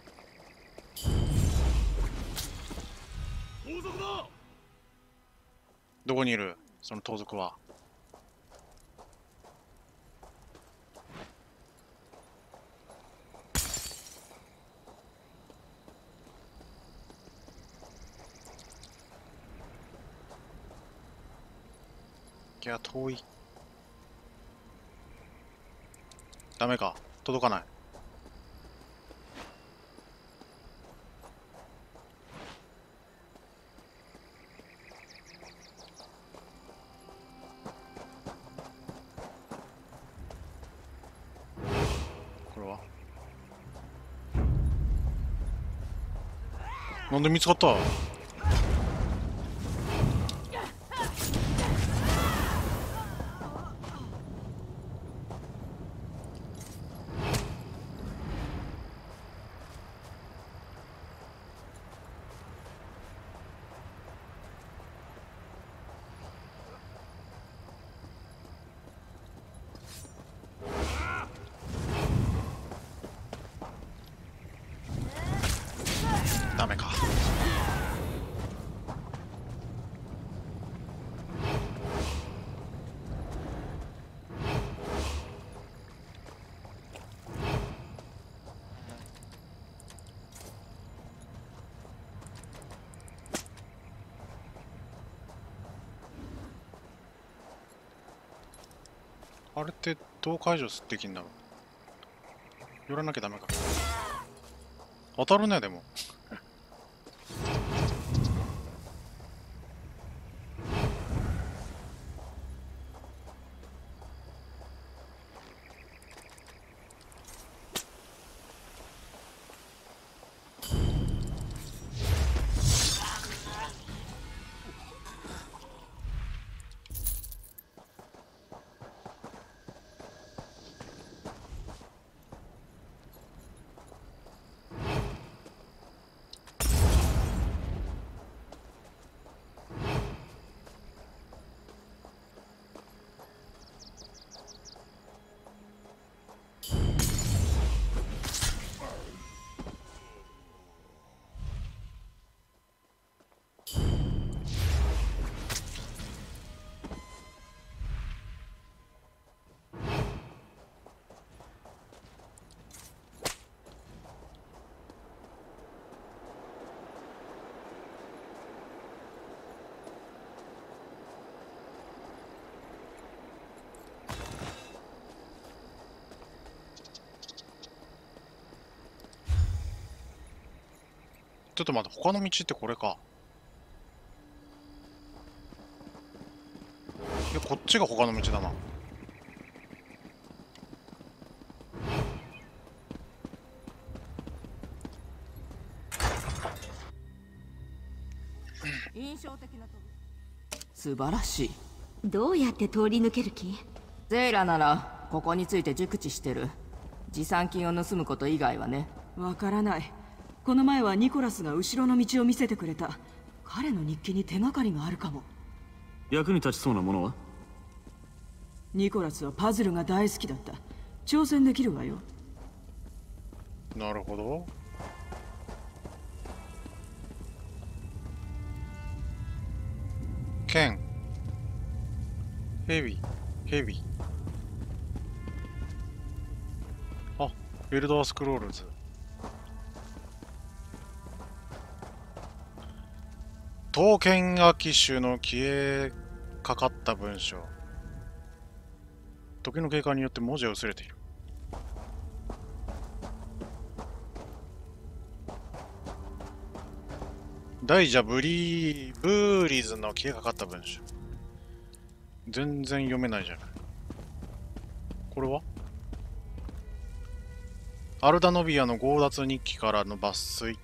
盗賊だ！ どこにいるその盗賊は？いや遠い。ダメか、届かない。これはなんで見つかった？ダメか。 あれってどう解除できんだろう。寄らなきゃダメか。当たるね、でも。ちょっと待って、他の道ってこれか。いや、こっちが他の道だな。 印象的な素晴らしい。 どうやって通り抜ける気？ ゼイラならここについて熟知してる。持参金を盗むこと以外はね。 わからない。この前はニコラスが後ろの道を見せてくれた。彼の日記に手がかりがあるかも。 役に立ちそうなものは？ ニコラスはパズルが大好きだった。挑戦できるわよ。 なるほど。剣、ヘビ、ヘビ。あ、エルダースクロールズ。刀剣が機種の消えかかった文章。時の経過によって文字が薄れている。大蛇ブーリーズの消えかかった文章。全然読めないじゃない。これはアルダノビアの強奪日記からの抜粋。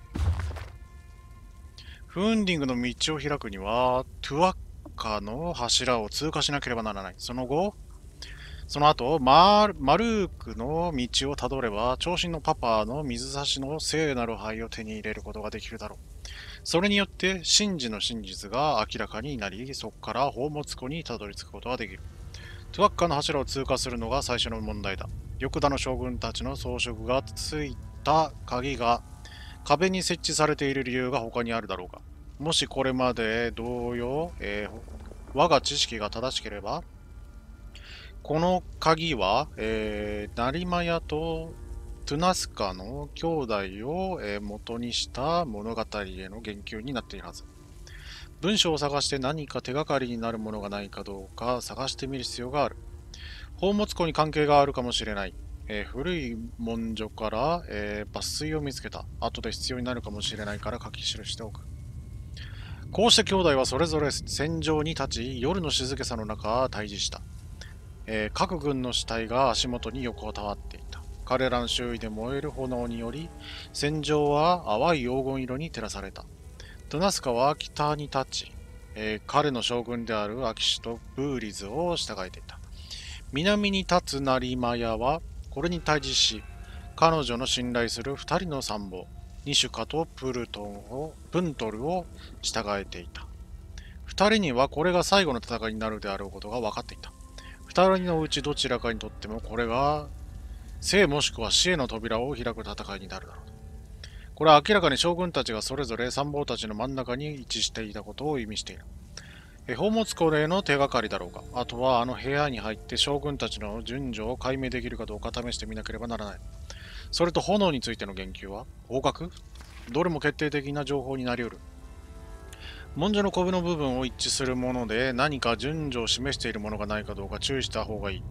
フーンディングの道を開くには、トゥワッカの柱を通過しなければならない。その後、マルークの道をたどれば、長身のパパの水差しの聖なる灰を手に入れることができるだろう。それによって、神事の真実が明らかになり、そこから宝物庫にたどり着くことができる。トゥワッカの柱を通過するのが最初の問題だ。玉田の将軍たちの装飾がついた鍵が壁に設置されている理由が他にあるだろうか。もしこれまで同様、我が知識が正しければ、この鍵は、ナリマヤとトゥナスカの兄弟を、元にした物語への言及になっているはず。文章を探して何か手がかりになるものがないかどうか探してみる必要がある。宝物庫に関係があるかもしれない。古い文書から、抜粋を見つけた。後で必要になるかもしれないから書き記しておく。こうして兄弟はそれぞれ戦場に立ち、夜の静けさの中対峙した。各軍の死体が足元に横たわっていた。彼らの周囲で燃える炎により、戦場は淡い黄金色に照らされた。トゥナスカは北に立ち、彼の将軍であるアキシュとブーリズを従えていた。南に立つナリマヤはこれに対峙し、彼女の信頼する2人の参謀、ニシュカとプントルを従えていた。2人にはこれが最後の戦いになるであろうことが分かっていた。2人のうちどちらかにとってもこれが生もしくは死への扉を開く戦いになるだろう。これは明らかに将軍たちがそれぞれ参謀たちの真ん中に位置していたことを意味している。宝物庫への手がかりだろうか。あとはあの部屋に入って将軍たちの順序を解明できるかどうか試してみなければならない。それと炎についての言及は合格？どれも決定的な情報になり得る。文書のコブの部分を一致するもので何か順序を示しているものがないかどうか注意した方がいい。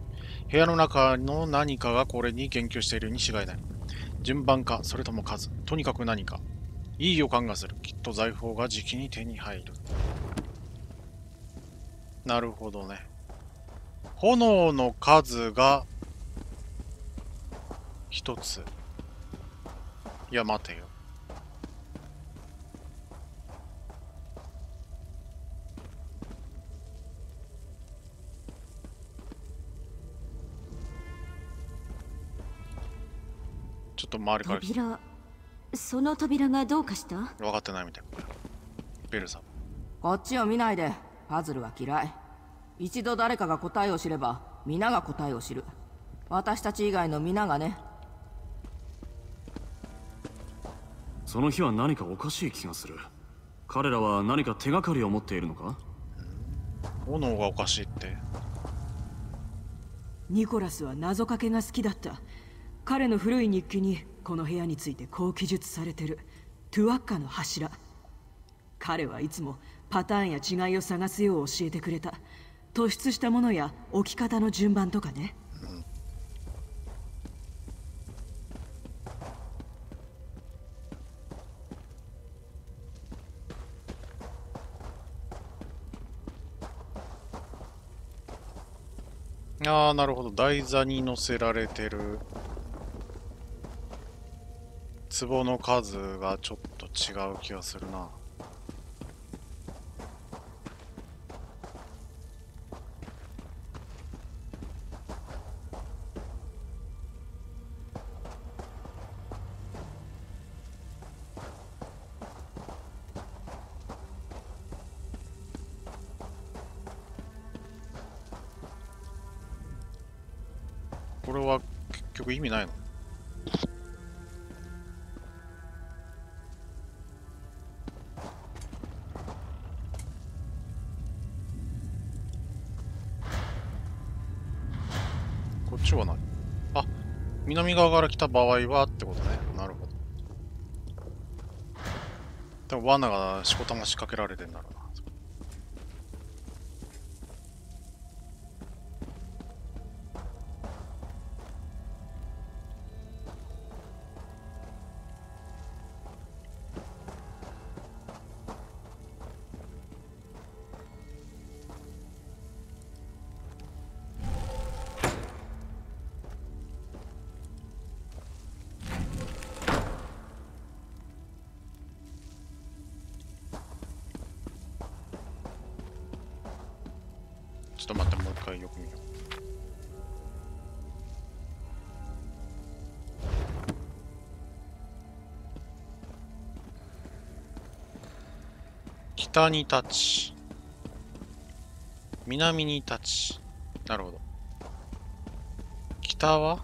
部屋の中の何かがこれに言及しているに違いない。順番か、それとも数。とにかく何か。いい予感がする。きっと財宝がじきに手に入る。なるほどね。炎の数が一つ。いや、待てよ。ちょっと周りから扉、その扉がどうかした？ 分かってないみたい。ベルさん、 こっちを見ないで。パズルは嫌い。一度誰かが答えを知れば皆が答えを知る。私たち以外の皆がね。 その日は何かおかしい気がする。彼らは何か手がかりを持っているのか？ 炎がおかしいって。 ニコラスは謎かけが好きだった。彼の古い日記にこの部屋についてこう記述されてる。トゥワッカの柱。彼はいつもパターンや違いを探すよう教えてくれた。突出したものや置き方の順番とかね。 ああ、なるほど。台座に載せられてる壺の数がちょっと違う気がするな。これは結局意味ないの？こっちは何？あ、南側から来た場合はってことね。なるほど。でも罠がしこたま仕掛けられてんだろうな。ちょっと待って、もう一回よく見よう。北に立ち、南に立ち。なるほど。北は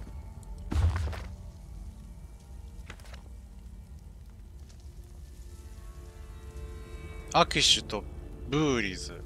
アキシュとブーリズ。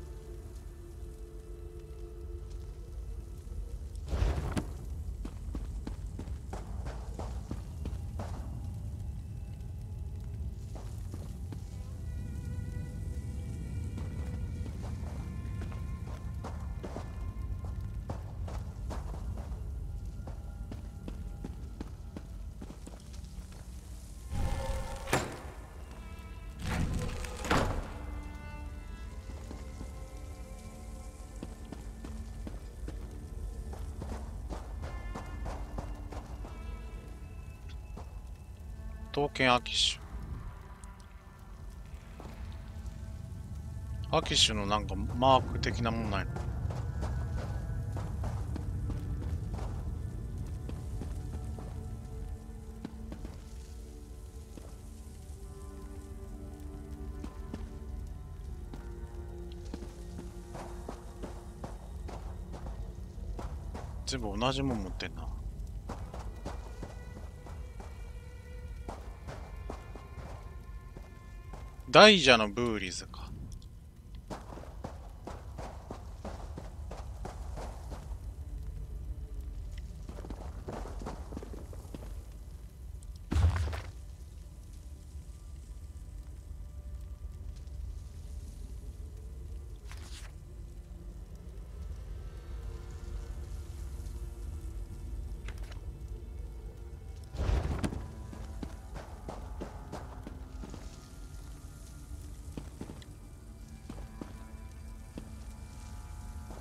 刀剣アキッシュ。アキッシュのなんかマーク的なもんないの？全部同じもん持ってんな。大蛇のブーリズか。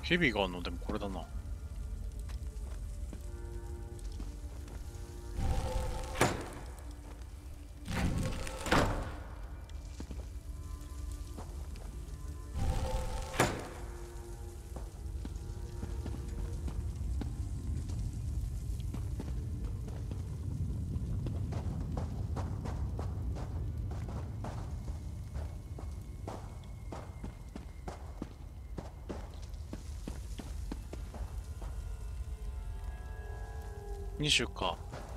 蛇があるのでもこれだな。2種か。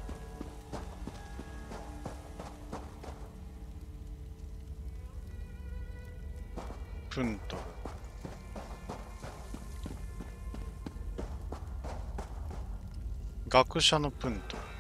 プントル。学者のプントル。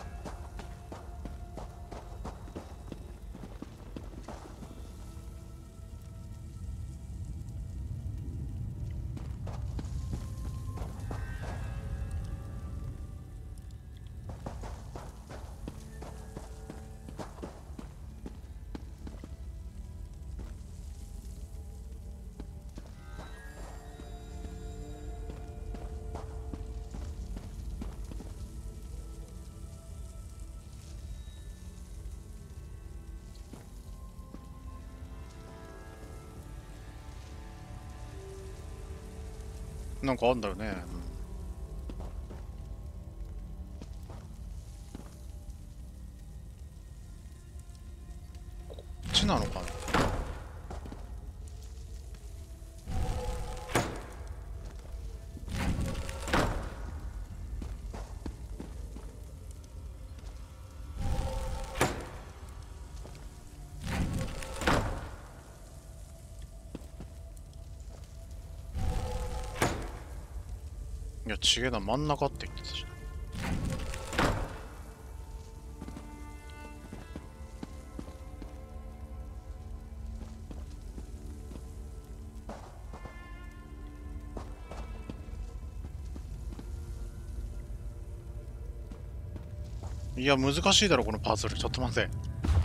なんかあんだよね。こっちなのかな。いや、ちげえな、真ん中って言ってたじゃん。いや、難しいだろ、このパズル。ちょっと待って。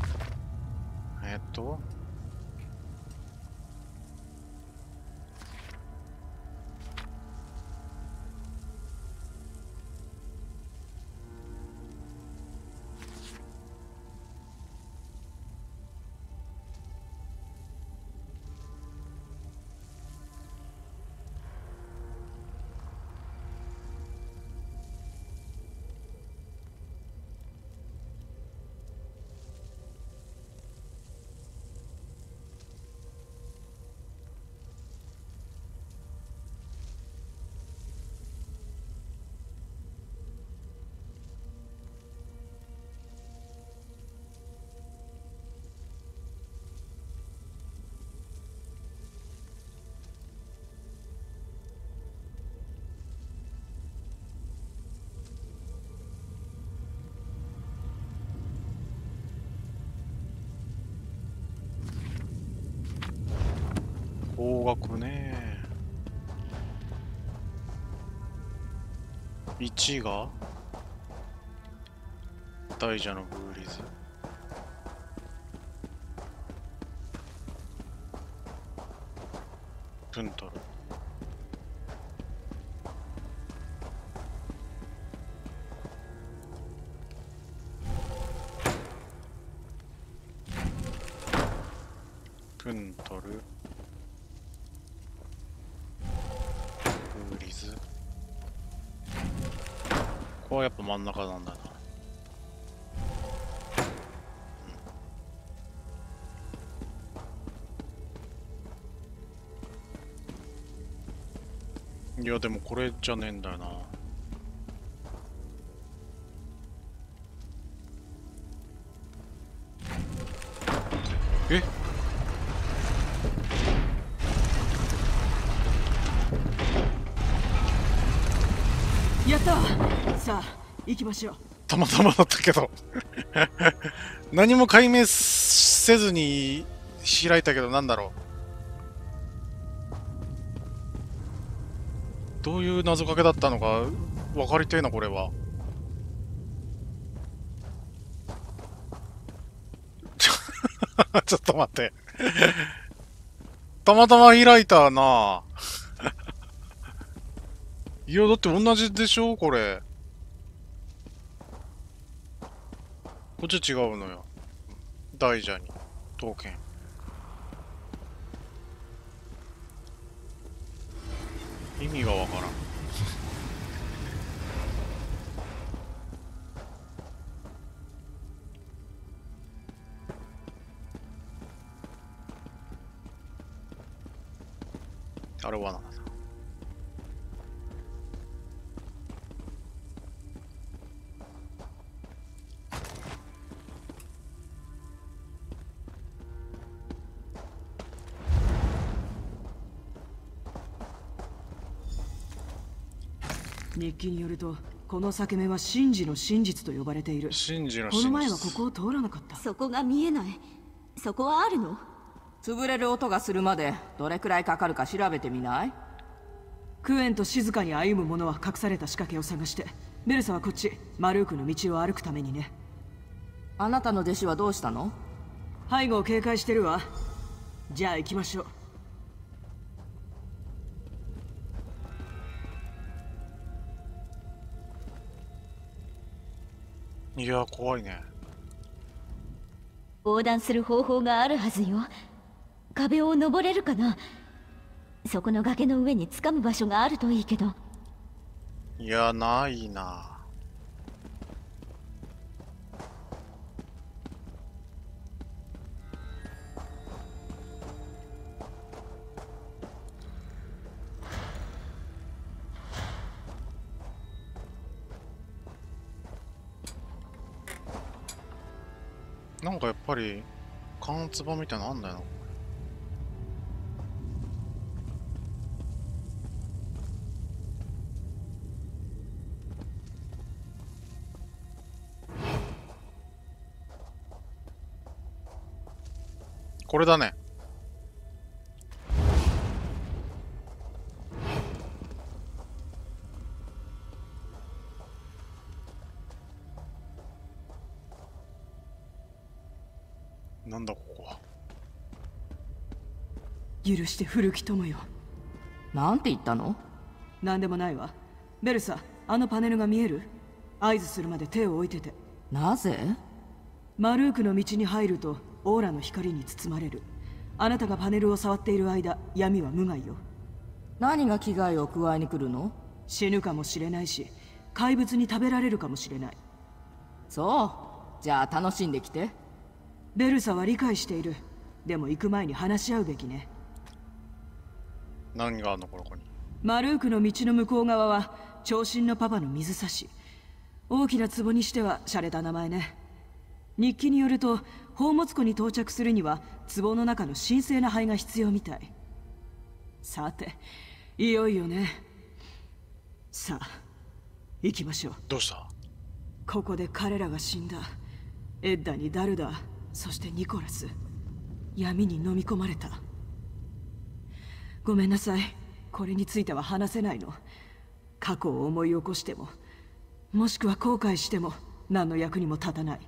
方角ね。1が大蛇のブーリズ。プントル。プントル。ブーリズ。ここはやっぱ真ん中なんだな。いやでもこれじゃねえんだよな。え？ やった！さあ行きましょう。 たまたまだったけど何も解明せずに開いたけど、なんだろう。どういう謎かけだったのか分かりてえな、これは。ちょっと待ってたまたま開いたないやだって同じでしょこれ。こっち違うのよ。大蛇に刀剣。意味がわからん。あれはなんだ。 日記によるとこの裂け目は神事の真実と呼ばれている。 神事の真実。 この前はここを通らなかった。 そこが見えない。そこはあるの？ 潰れる音がするまでどれくらいかかるか調べてみない？ クエンと静かに歩む者は隠された仕掛けを探して、ベルサはこっちマルークの道を歩くためにね。 あなたの弟子はどうしたの？ 背後を警戒してるわ。じゃあ行きましょう。 いや怖いね。 横断する方法があるはずよ。壁を登れるかな。そこの崖の上に掴む場所があるといいけど。 いやないな。なんかやっぱり缶壺みたいなのあんだよな。これだね。なんだここは。 許して古き友よ。 なんて言ったの？ なんでもないわ。ベルサ、あのパネルが見える？合図するまで手を置いてて。 なぜ？ マルークの道に入るとオーラの光に包まれる。あなたがパネルを触っている間、闇は無害よ。 何が危害を加えに来るの？ 死ぬかもしれないし、怪物に食べられるかもしれない。 そう。じゃあ楽しんできて。 ベルサは理解している。でも行く前に話し合うべきね。 何があんのここに。 マルークの道の向こう側は長身のパパの水差し。大きな壺にしては洒落た名前ね。日記によると宝物庫に到着するには壺の中の神聖な灰が必要みたい。さていよいよね。さあ行きましょう。 どうした？ ここで彼らが死んだ。エッダにダルダ、そしてニコラス、闇に飲み込まれた。ごめんなさい、これについては話せないの。過去を思い起こしても、もしくは後悔しても何の役にも立たない。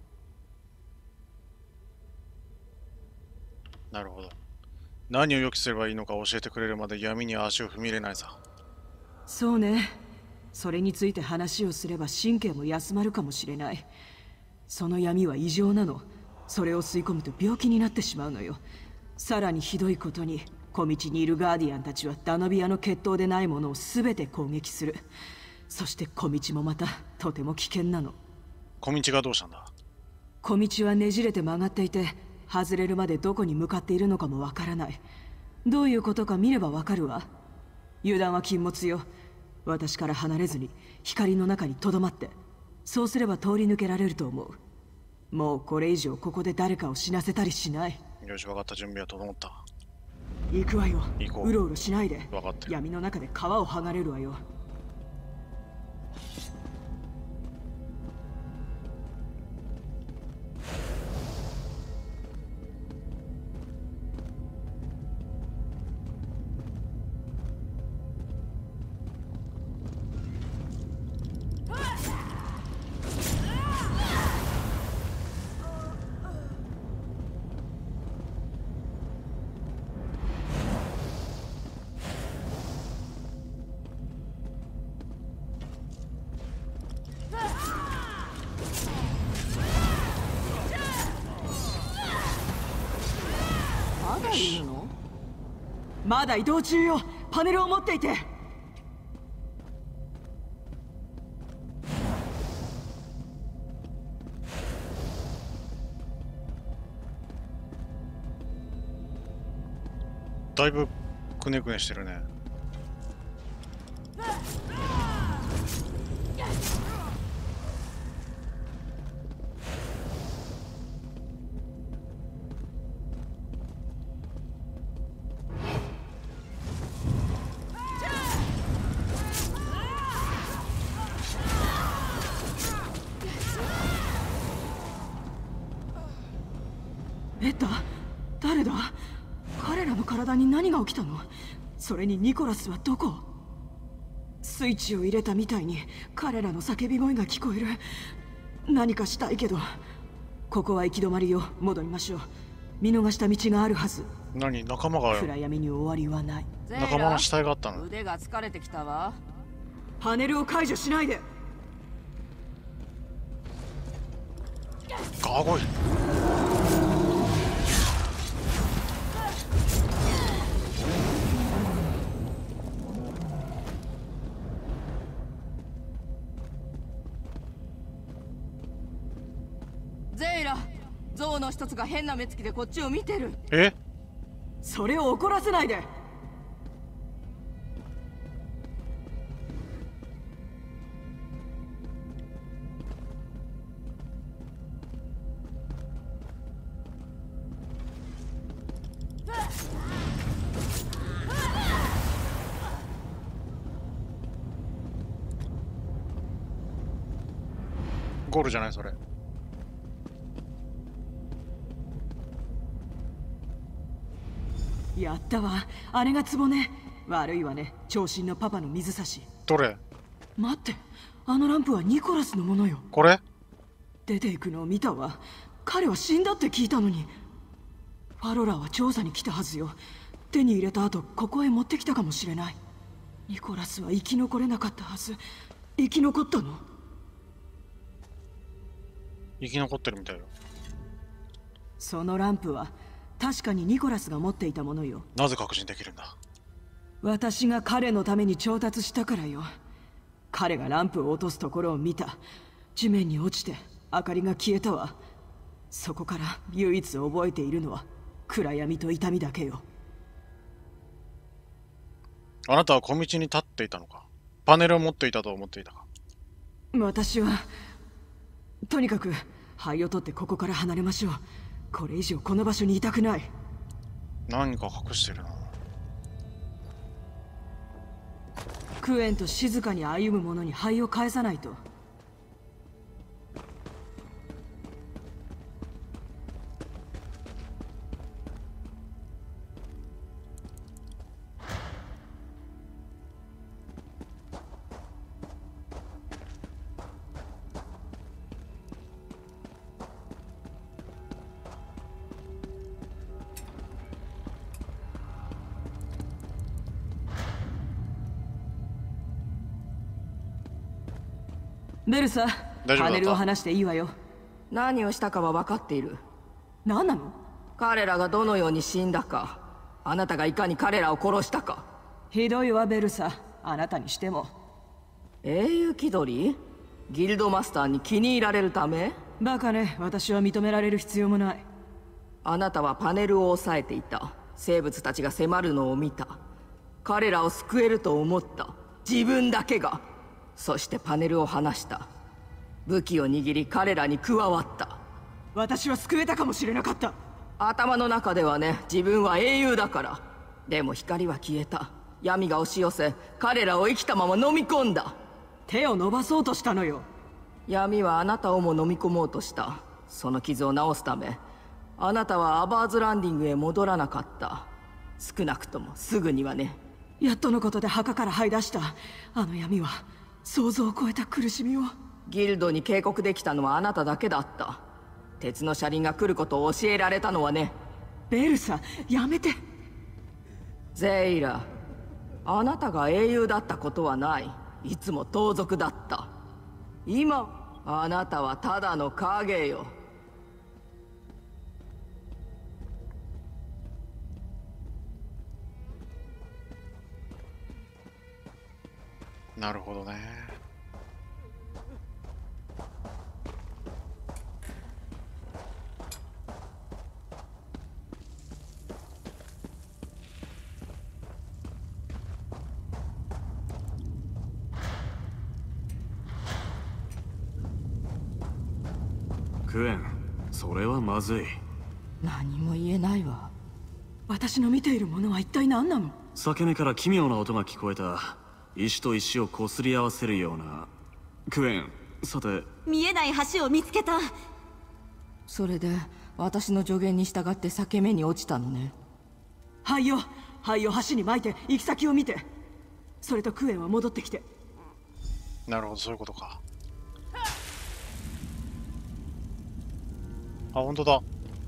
なるほど。何を予期すればいいのか教えてくれるまで闇に足を踏み入れないさ。 そうね。それについて話をすれば神経も休まるかもしれない。その闇は異常なの。それを吸い込むと病気になってしまうのよ。さらにひどいことに、小道にいるガーディアンたちはダノビアの血統でないものを全て攻撃する。そして小道もまたとても危険なの。 小道がどうしたんだ？ 小道はねじれて曲がっていて、外れるまでどこに向かっているのかもわからない。どういうことか見ればわかるわ。油断は禁物よ。私から離れずに光の中にとどまって、そうすれば通り抜けられると思う。もうこれ以上ここで誰かを死なせたりしない。 よし、分かった。準備は整った。 行くわよ。 行こう。 うろうろしないで。 分かってる。 闇の中で皮を剥がれるわよ。 いるの？まだ移動中よ。パネルを持っていて。 だいぶくねくねしてるね。 エッタ、誰だ？彼らの体に何が起きたの？それにニコラスはどこ？スイッチを入れたみたいに彼らの叫び声が聞こえる。何かしたいけど、ここは行き止まりよ。戻りましょう。見逃した道があるはず。 何？仲間が暗闇に終わりはない。 仲間の死体があったの？ 腕が疲れてきたわ。 パネルを解除しないで。 ガーゴイル。 ゼイラ、象の一つが変な目つきでこっちを見てる。 え？ それを怒らせないで。 ゴールじゃないそれ。 やったわ。あれがツボね。悪いわね。長身のパパの水差し。 どれ？ 待って、あのランプはニコラスのものよ。 これ？ 出ていくのを見たわ。彼は死んだって聞いたのに。ファロラーは調査に来たはずよ。手に入れた後、ここへ持ってきたかもしれない。ニコラスは生き残れなかったはず。生き残ったの？ 生き残ってるみたいよ。 そのランプは確かにニコラスが持っていたものよ。 なぜ確信できるんだ？ 私が彼のために調達したからよ。彼がランプを落とすところを見た。地面に落ちて明かりが消えたわ。そこから唯一覚えているのは暗闇と痛みだけよ。 あなたは小道に立っていたのか？パネルを持っていたと思っていたか？ 私はとにかく灰を取ってここから離れましょう。これ以上この場所にいたくない。 何か隠してるな。 クエンと静かに歩む者に灰を返さないと。ベルサ、パネルを離していいわよ。 何をしたかは分かっている。 何なの？ 彼らがどのように死んだか、あなたがいかに彼らを殺したか。 ひどいわベルサ、あなたにしても。 英雄気取り？ギルドマスターに気に入られるため？ バカね、私は認められる必要もない。 あなたはパネルを押さえていた。生物たちが迫るのを見た。彼らを救えると思った。自分だけが。そしてパネルを離した。武器を握り彼らに加わった。 私は救えたかもしれなかった。 頭の中ではね、自分は英雄だから。でも光は消えた。闇が押し寄せ、彼らを生きたまま飲み込んだ。 手を伸ばそうとしたのよ。 闇はあなたをも飲み込もうとした。その傷を治すため、あなたはアバーズランディングへ戻らなかった。少なくともすぐにはね。 やっとのことで墓から這い出した。あの闇は想像を超えた苦しみを。 ギルドに警告できたのはあなただけだった。鉄の車輪が来ることを教えられたのはね。 ベルサ、やめて。 ゼイラ、あなたが英雄だったことはない。いつも盗賊だった。今あなたはただの影よ。 なるほどね。 クエン、それはまずい。 何も言えないわ。 私の見ているものは一体何なの？ 裂け目から奇妙な音が聞こえた。石と石をこすり合わせるような。クエン、さて。 見えない橋を見つけた。それで私の助言に従って裂け目に落ちたのね。 灰を橋に撒いて行き先を見て。それとクエンは戻ってきて。 なるほど、そういうことか。あ、本当だ。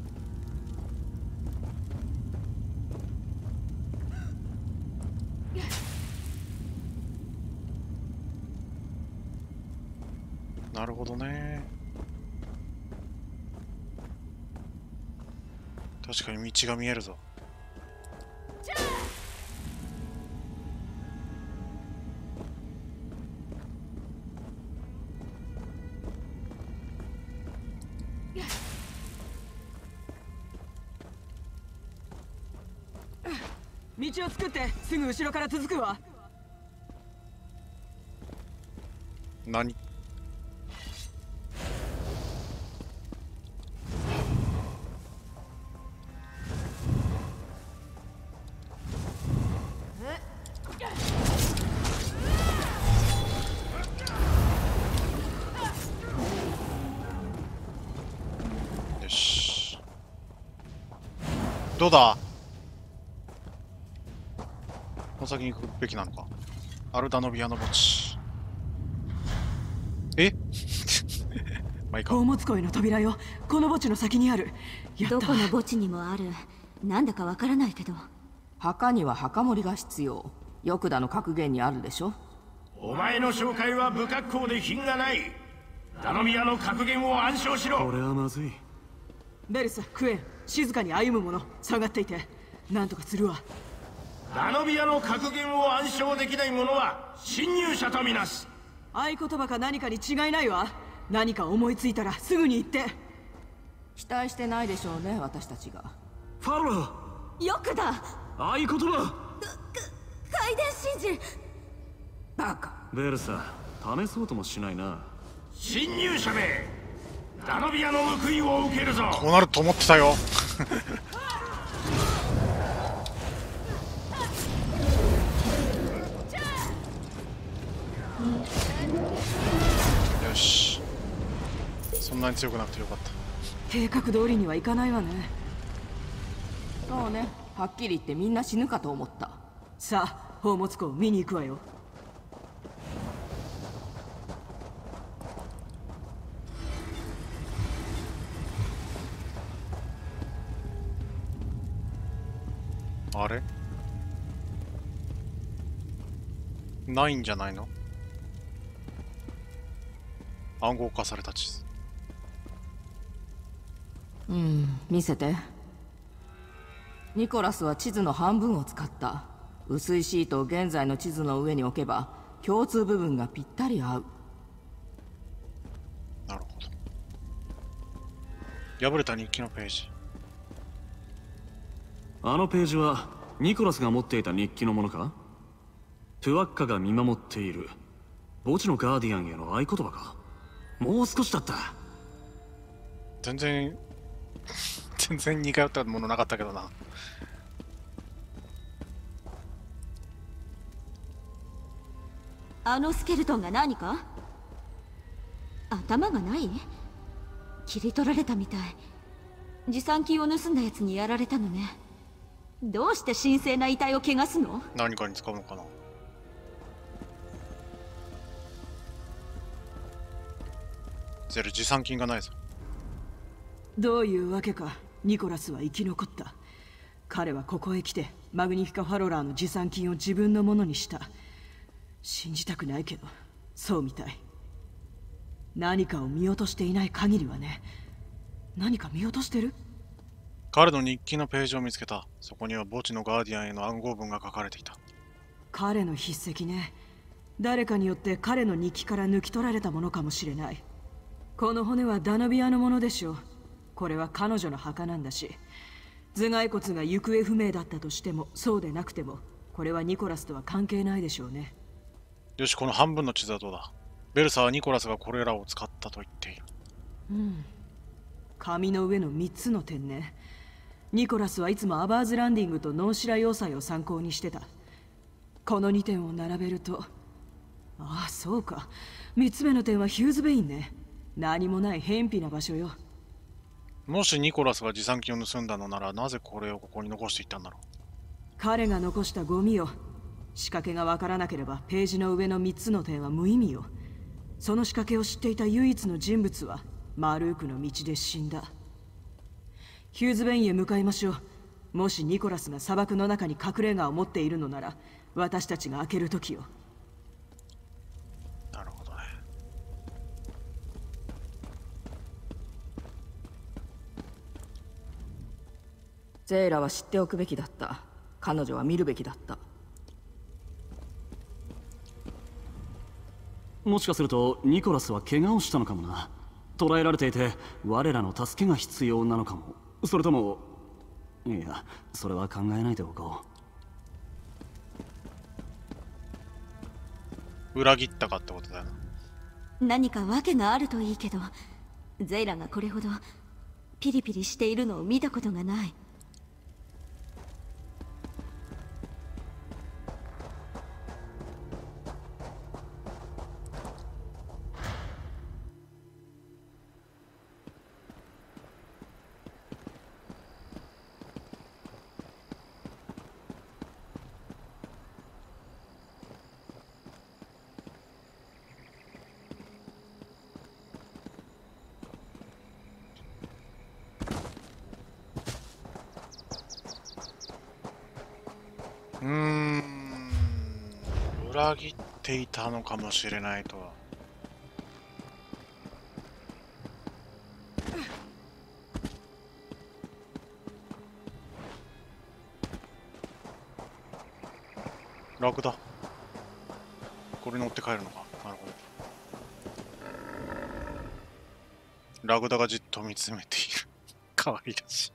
なるほどね。確かに道が見えるぞ。 道を作ってすぐ後ろから続くわ。 何？よし。どうだ？この先に行くべきなのか。アルダノビアの墓地。えまあいいか。 宝物庫の扉よ。この墓地の先にある。 どこの墓地にもある。なんだかわからないけど。 墓には墓守が必要。ヨクダの格言にあるでしょ。 お前の紹介は不格好で品がない。ダノビアの格言を暗唱しろ。 これはまずい。 ベルス、クエン、静かに歩む者下がっていて。なんとかするわ。 ダノビアの格言を暗唱できない者は侵入者とみなす。 合言葉か何かに違いないわ。何か思いついたらすぐに言って。 期待してないでしょうね、私たちが。 ファロー。よくだ。 合言葉。 回電神事。 バカ。 ベルサ、試そうともしないな。 侵入者め、ダノビアの報いを受けるぞ。 こうなると思ってたよ。よし。そんなに強くなくてよかった。 計画通りにはいかないわね。 そうね、はっきり言ってみんな死ぬかと思った。 さあ、宝物庫を見に行くわよ。 あれ？ないんじゃないの？暗号化された地図。 見せて。ニコラスは地図の半分を使った。薄いシートを現在の地図の上に置けば共通部分がぴったり合う。 なるほど。破れた日記のページ。 あのページはニコラスが持っていた日記のものか？トゥワッカが見守っている墓地のガーディアンへの合言葉か？もう少しだった。 全然似通ったものなかったけどな。 あのスケルトンが何か？頭がない？切り取られたみたい。持参金を盗んだやつにやられたのね。どうして神聖な遺体を汚すの？ 何かに使うのかな。ゼル、持参金がないぞ。 どういうわけかニコラスは生き残った。彼はここへ来てマグニフィカ・ファロラーの持参金を自分のものにした。信じたくないけどそうみたい。何かを見落としていない限りはね。何か見落としてる？ 彼の日記のページを見つけた。そこには墓地のガーディアンへの暗号文が書かれていた。 彼の筆跡ね。 誰かによって彼の日記から抜き取られたものかもしれない。この骨はダノビアのものでしょう。これは彼女の墓なんだし、頭蓋骨が行方不明だったとしてもそうでなくてもこれはニコラスとは関係ないでしょうね。 よし、この半分の地図はどうだ。ベルサはニコラスがこれらを使ったと言っている。 紙の上の3つの点ね。ニコラスはいつもアバーズランディングとノンシラ要塞を参考にしてた。この2点を並べると、ああそうか、3つ目の点はヒューズベインね。何もない偏僻な場所よ。 もしニコラスが持参金を盗んだのなら、なぜこれをここに残していったんだろう。 彼が残したゴミよ。仕掛けがわからなければページの上の3つの点は無意味よ。その仕掛けを知っていた唯一の人物はマルークの道で死んだ。ヒューズベインへ向かいましょう。もしニコラスが砂漠の中に隠れ家を持っているのなら、私たちが開ける時よ。 なるほどね。 ゼイラは知っておくべきだった。彼女は見るべきだった。 もしかするとニコラスは怪我をしたのかもな。捕らえられていて我らの助けが必要なのかも。それとも、いや、それは考えないでおこう。裏切ったかってことだよな。 何か訳があるといいけど、ゼイラがこれほどピリピリしているのを見たことがない。 裏切っていたのかもしれないとは。楽だ。これ乗って帰るのか。なるほど。ラグダがじっと見つめている。かわいらしい。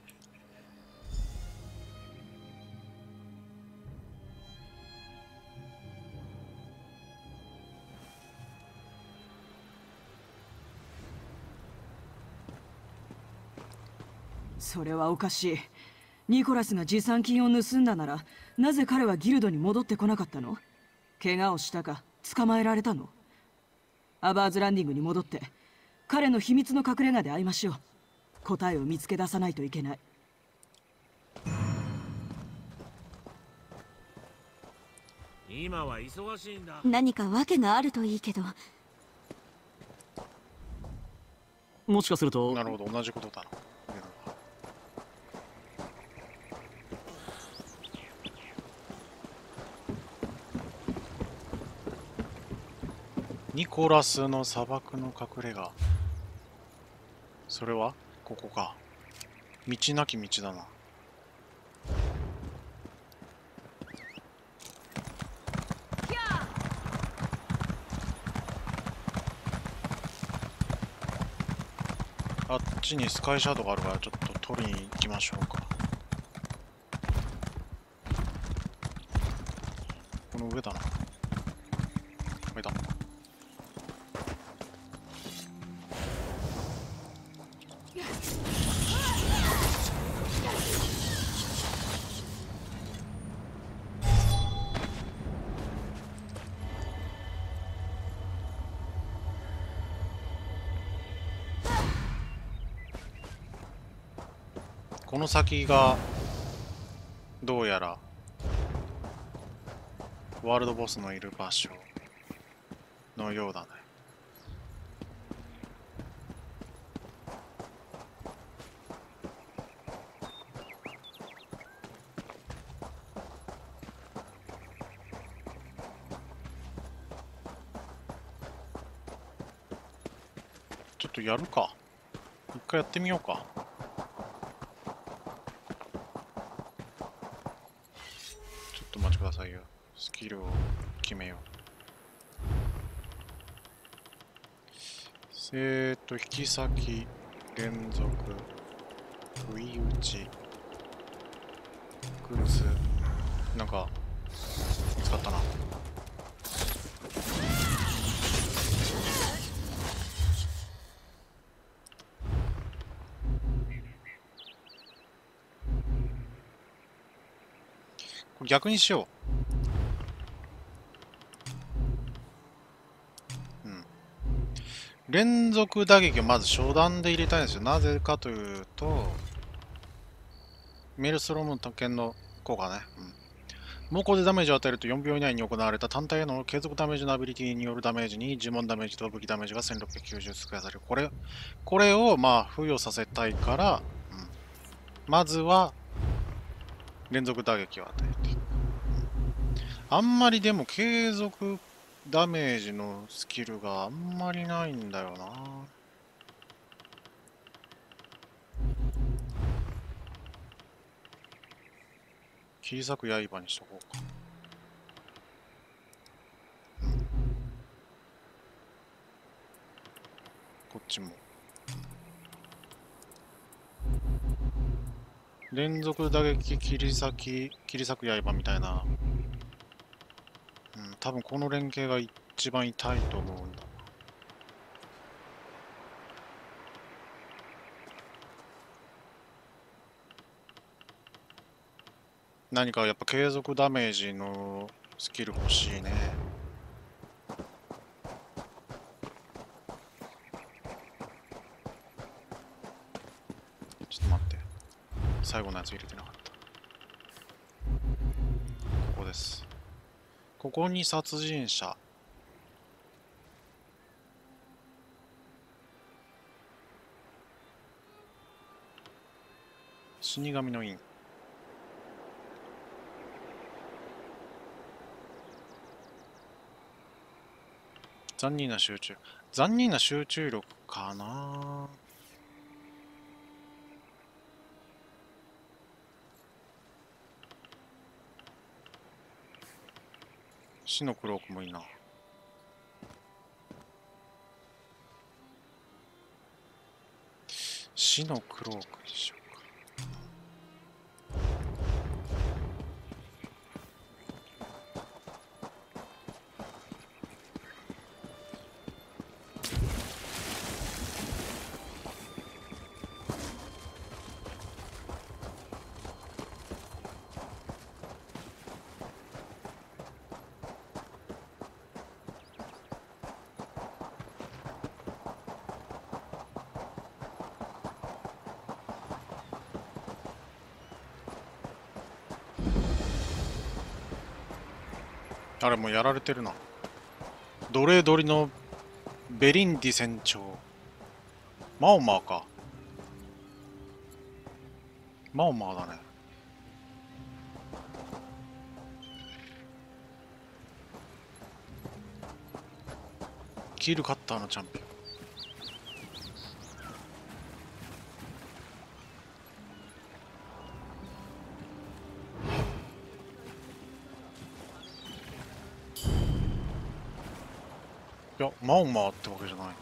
それはおかしい。ニコラスが持参金を盗んだなら、なぜ彼はギルドに戻ってこなかったの？怪我をしたか、捕まえられたの？アバーズランディングに戻って、彼の秘密の隠れ家で会いましょう。答えを見つけ出さないといけない。 今は忙しいんだ。 何か訳があるといいけど。 もしかすると。 なるほど、同じことだな。ニコラスの砂漠の隠れ家。それはここか。道なき道だな。あっちにスカイシャドウがあるからちょっと取りに行きましょうか。この上だな。上だ。この先がどうやらワールドボスのいる場所のようだね。ちょっとやるか。一回やってみようか。ちょっとお待ちくださいよ。スキルを決めよう。 引き裂き、連続、不意打ち、靴、なんか使ったな。これ逆にしよう。連続打撃をまず初段で入れたいんですよ。なぜかというと、メルストロム特権の効果ね。猛攻でダメージを与えると4秒以内に行われた単体への継続ダメージのアビリティによるダメージに呪文ダメージと武器ダメージが1690追加される。これをまあ付与させたいから、まずは連続打撃を与えていく。あんまりでも継続ダメージのスキルがあんまりないんだよな。切り裂く刃にしとこうか。こっちも連続打撃切り裂く刃みたいな。多分この連携が一番痛いと思うんだ。何かやっぱ継続ダメージのスキル欲しいね。ちょっと待って。最後のやつ入れてなかった。ここです。ここに殺人者。死神の印。残忍な集中。残忍な集中力かな。死のクロークもいいな。死のクロークにしようか。あれもうやられてるな。奴隷取りのベリンディ船長。マオマーか。マオマーだね。キールカッターのチャンピオン。いや、マオマーってわけじゃない。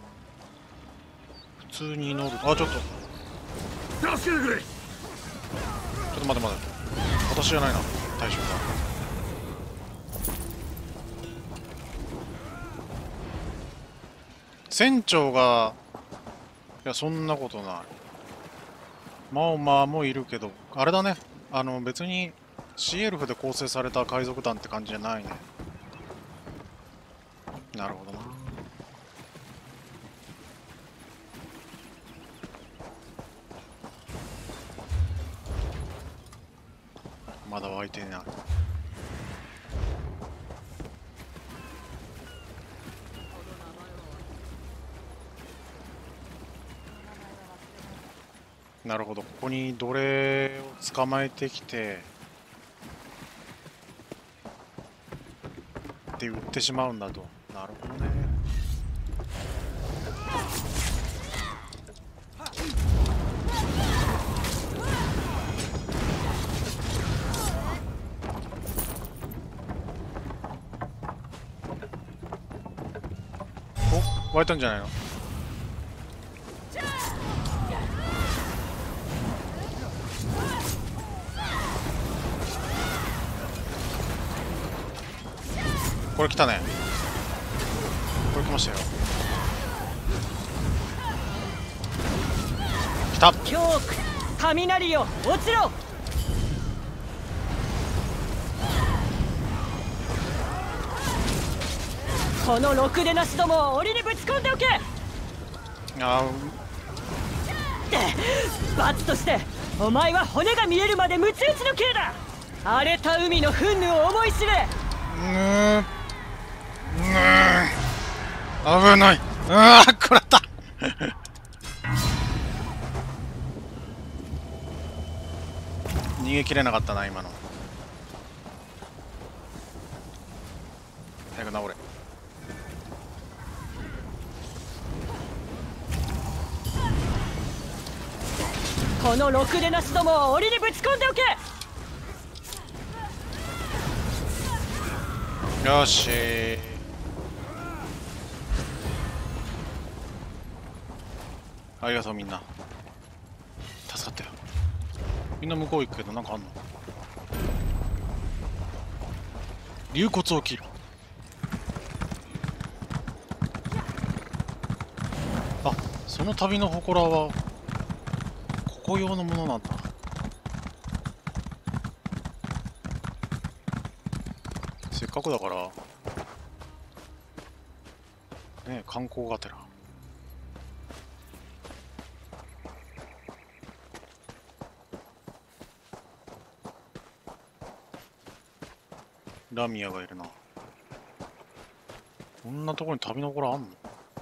普通に祈る。あ、ちょっと。助けてくれ。ちょっと待って。私じゃないな、大将が。船長が、いや、そんなことない。マオマーもいるけど、あれだね。別にシエルフで構成された海賊団って感じじゃないね。なるほどな。まだ湧いてない。なるほど、ここに奴隷を捕まえてきてって売ってしまうんだと。なるほどね。お、湧いたんじゃないの？ これ来たね。これ来ましたよ。来た。 恐怖、雷よ落ちろ。このろくでなしどもを檻にぶち込んでおけ。罰としてお前は骨が見えるまでムチ打ちの刑だ。荒れた海の憤怒を思い知れ。 危ない。食らった逃げきれなかったな今の。早く治れ。 このろくでなしどもを檻にぶち込んでおけ。 よし。ありがとうみんな。助かったよ。みんな向こう行くけどなんかあんの？龍骨を切る。あ、その旅の祠はここ用のものなんだ。せっかくだからね、観光がてら。ラミアがいるな。こんなところに旅の祠あんの？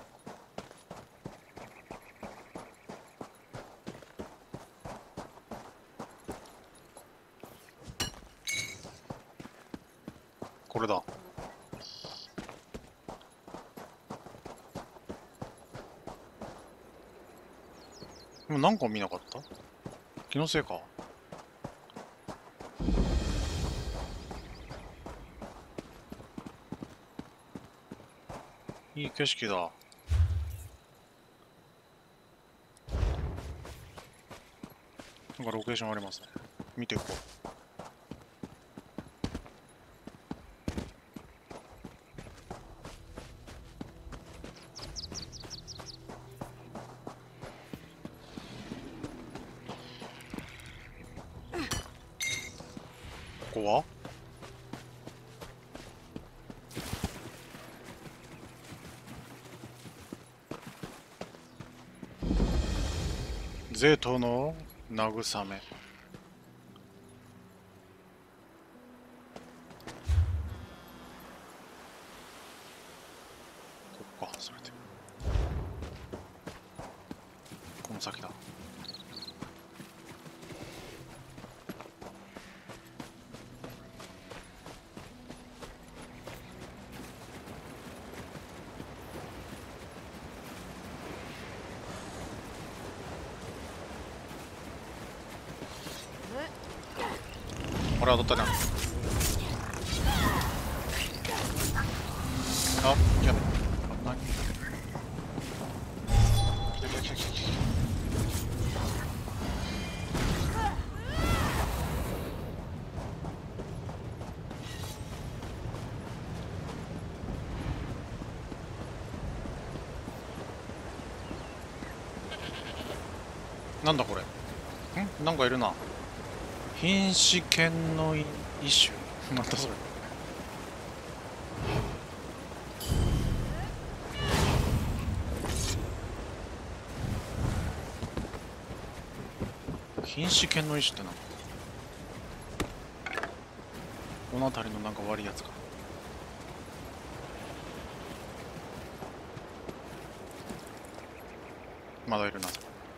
これだ。でもなんか見なかった？気のせいか。いい景色だ。なんかロケーションありますね。見ていこう。ここはゼートの慰め。ここか、それでこの先だ。俺は当たったな。あ、やべ。危ない。来た来た来た来た来た。なんだこれ。なんかいるな。瀕死犬の一種。なんだそれ。瀕死犬の一種ってなんだ。この辺りのなんか悪いやつか。まだいるな。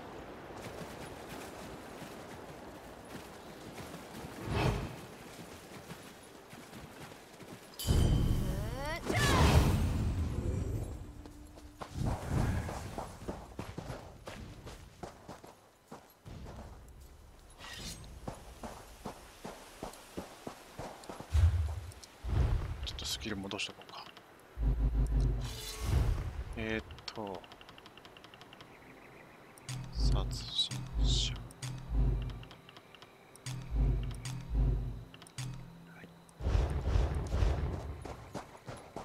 スキル戻しとこうか。殺人者。はい。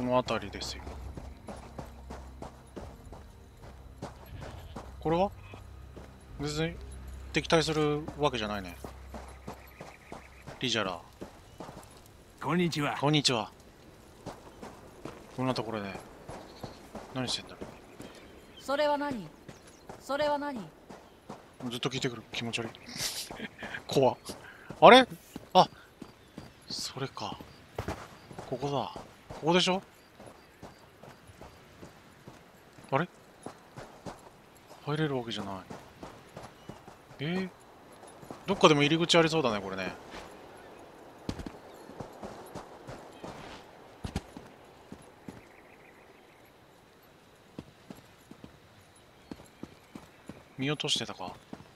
の辺りですよ。これは別に敵対するわけじゃないね。リジャラ。 こんにちは。 こんにちは。こんなところで何してんだろう。それは何？それは何？ ずっと聞いてくる。気持ち悪い。怖っ。あれ？あ、それか。ここだ。ここでしょ？あれ？入れるわけじゃない。どっかでも入り口ありそうだね、これね。見落としてたか。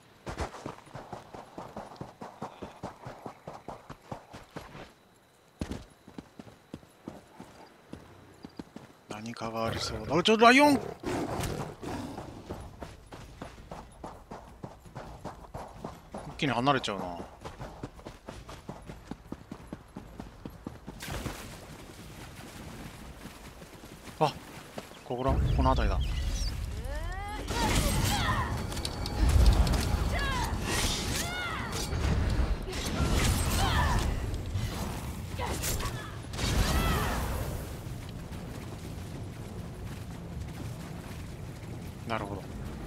何かがありそうだ。ちょっとライオン。一気に離れちゃうな。あ、この辺りだ。なるほど。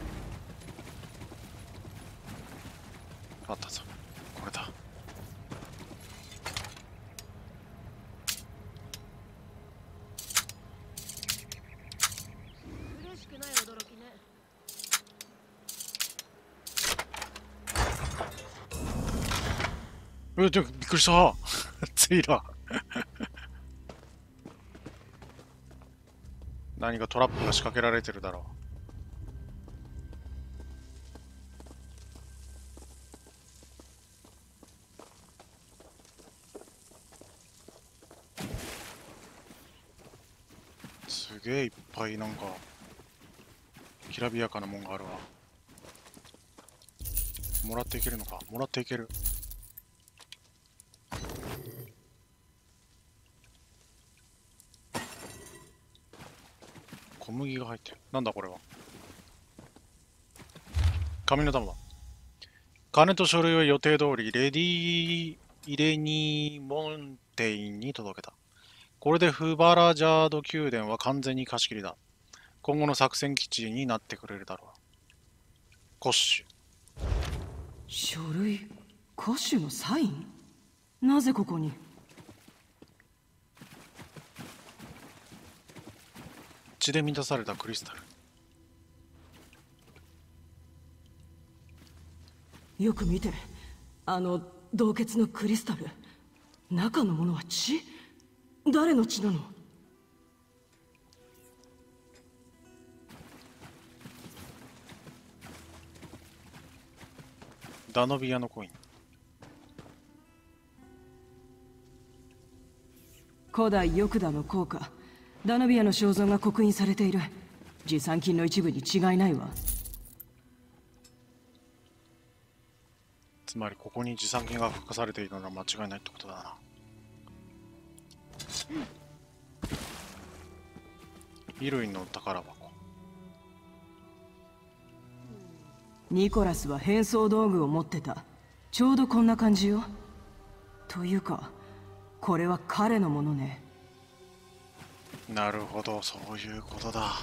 あったぞ。これだ。 嬉しくない驚きね。 びっくりした。ついだ。何かトラップが仕掛けられてるだろう。すげえいっぱいなんかきらびやかなもんがあるわ。もらっていけるのか。もらっていける。小麦が入ってる。なんだこれは。紙の玉だ。金と書類は予定通りレニーモンテインに届けた。これでフバラジャード宮殿は完全に貸し切りだ。今後の作戦基地になってくれるだろう。コッシュ。 書類、コッシュのサイン？なぜここに？ 血で満たされたクリスタル。 よく見て。あの洞穴のクリスタル。中のものは血？誰の血なの？ ダノビアのコイン。 古代ヨクダの効果。ダノビアの肖像が刻印されている。持参金の一部に違いないわ。 つまりここに持参金が付加されているのは間違いないってことだな。衣類の宝箱。 ニコラスは変装道具を持ってた。ちょうどこんな感じよ。というか、これは彼のものね。 なるほど、そういうことだ。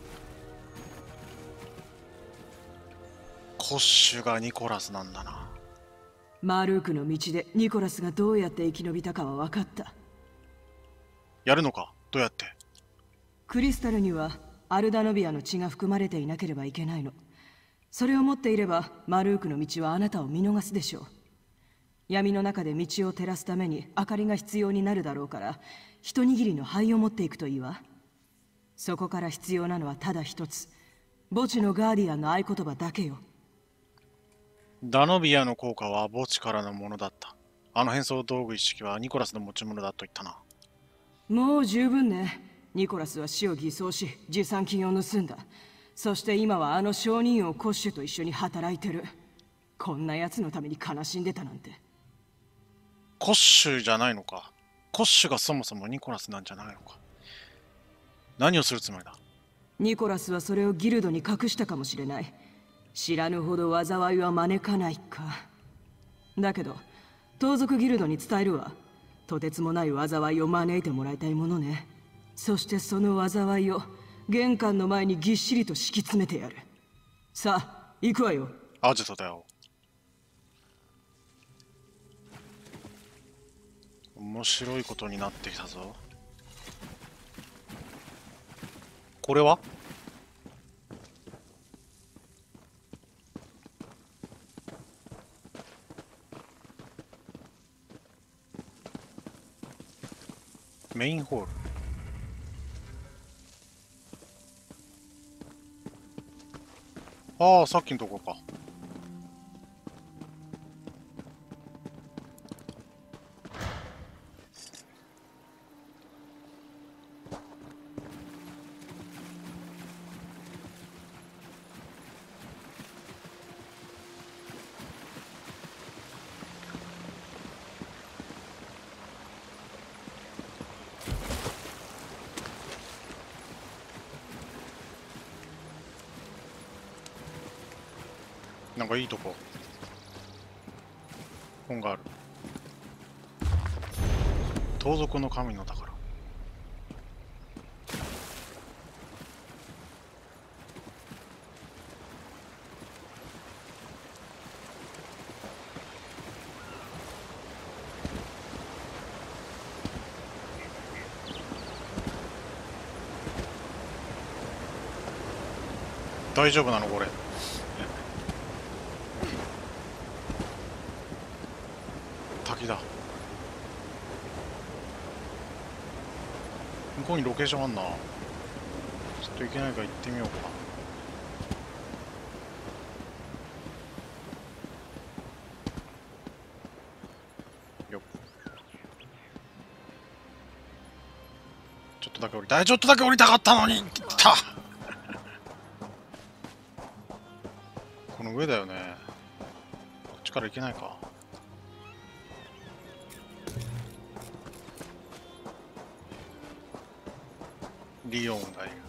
コッシュがニコラスなんだな。 マルークの道でニコラスがどうやって生き延びたかは分かった。 やるのか？どうやって？ クリスタルにはアルダノビアの血が含まれていなければいけないの。それを持っていればマルークの道はあなたを見逃すでしょう。闇の中で道を照らすために明かりが必要になるだろうから、一握りの灰を持っていくといいわ。そこから必要なのはただ一つ。墓地のガーディアンの合言葉だけよ。 ダノビアの効果は墓地からのものだった。あの変装道具一式はニコラスの持ち物だと言ったな。 もう十分ね。ニコラスは死を偽装し持参金を盗んだ。そして今はあの商人王コッシュと一緒に働いてる。こんな奴のために悲しんでたなんて。 コッシュじゃないのか。コッシュがそもそもニコラスなんじゃないのか。 何をするつもりだ？ ニコラスはそれをギルドに隠したかもしれない。知らぬほど災いは招かないか。だけど盗賊ギルドに伝えるわ。とてつもない災いを招いてもらいたいものね。そしてその災いを玄関の前にぎっしりと敷き詰めてやる。さあ行くわよ。 アジトだよ。面白いことになってきたぞ。これは？メインホール。ああ、さっきのとこか。なんかいいとこ本がある。盗賊の神の宝。大丈夫なのこれ？滝だ。向こうにロケーションあんな。ちょっと行けないか行ってみようか。よっ。ちょっとだけ降りたい。ちょっとだけ降りたかったのに。来た。この上だよね。こっちから行けないか。リオンがいる。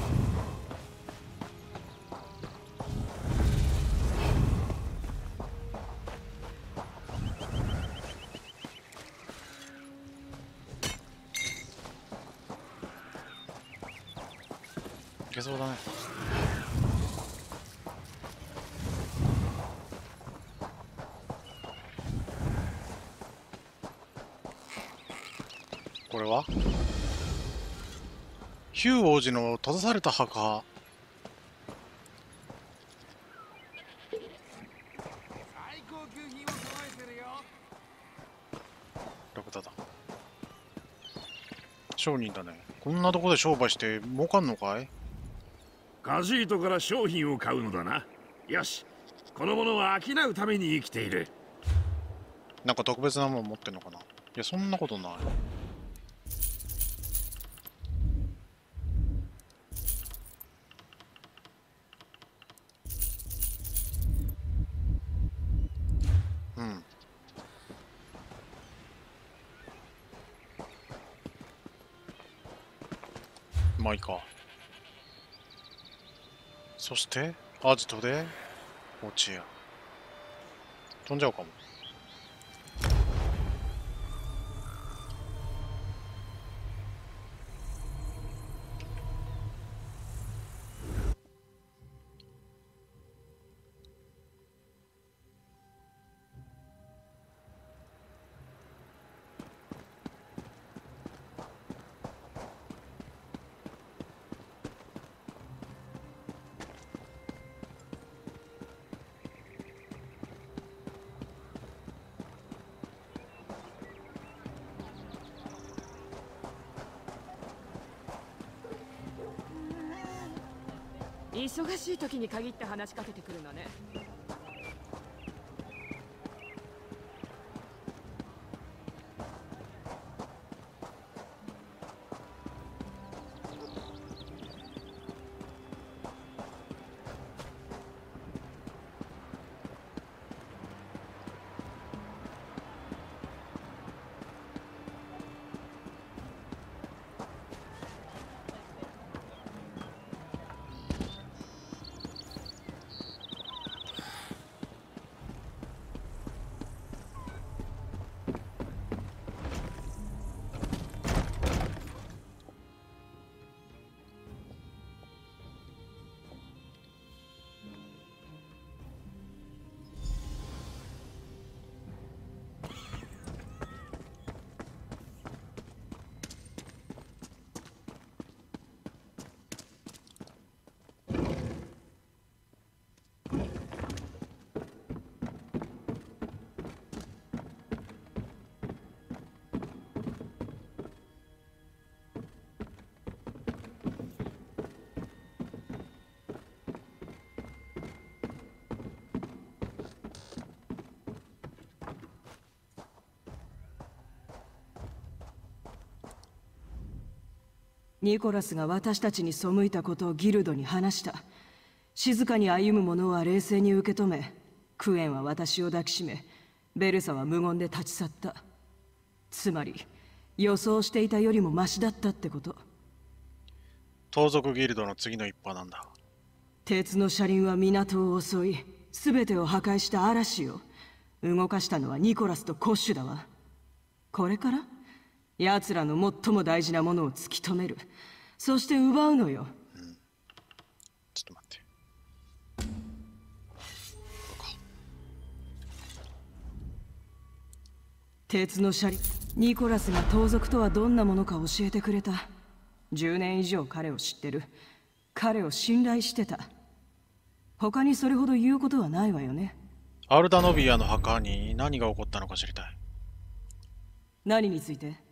いけそうだね。これはヒュー王子の閉ざされた墓。ラクダだ。商人だね。こんなとこで商売して儲かんのかい？ カジートから商品を買うのだな。よし、この者は商うために生きている。 なんか特別なもの持ってんのかな？いや、そんなことない。まあいいか。そしてアジトで落ちや飛んじゃうかも。 忙しい時に限って話しかけてくるのね。 ニコラスが私たちに背いたことをギルドに話した。静かに歩む者は冷静に受け止め、クエンは私を抱きしめ、ベルサは無言で立ち去った。つまり予想していたよりもマシだったってこと。 盗賊ギルドの次の一歩なんだ。 鉄の車輪は港を襲い、全てを破壊した嵐を動かしたのはニコラスとコッシュだわ。これから奴らの最も大事なものを突き止める、そして奪うのよ。 ちょっと待って。 鉄の車輪。ニコラスが盗賊とはどんなものか教えてくれた。10年以上彼を知ってる。彼を信頼してた。他にそれほど言うことはないわよね。 アルダノビアの墓に何が起こったのか知りたい。 何について？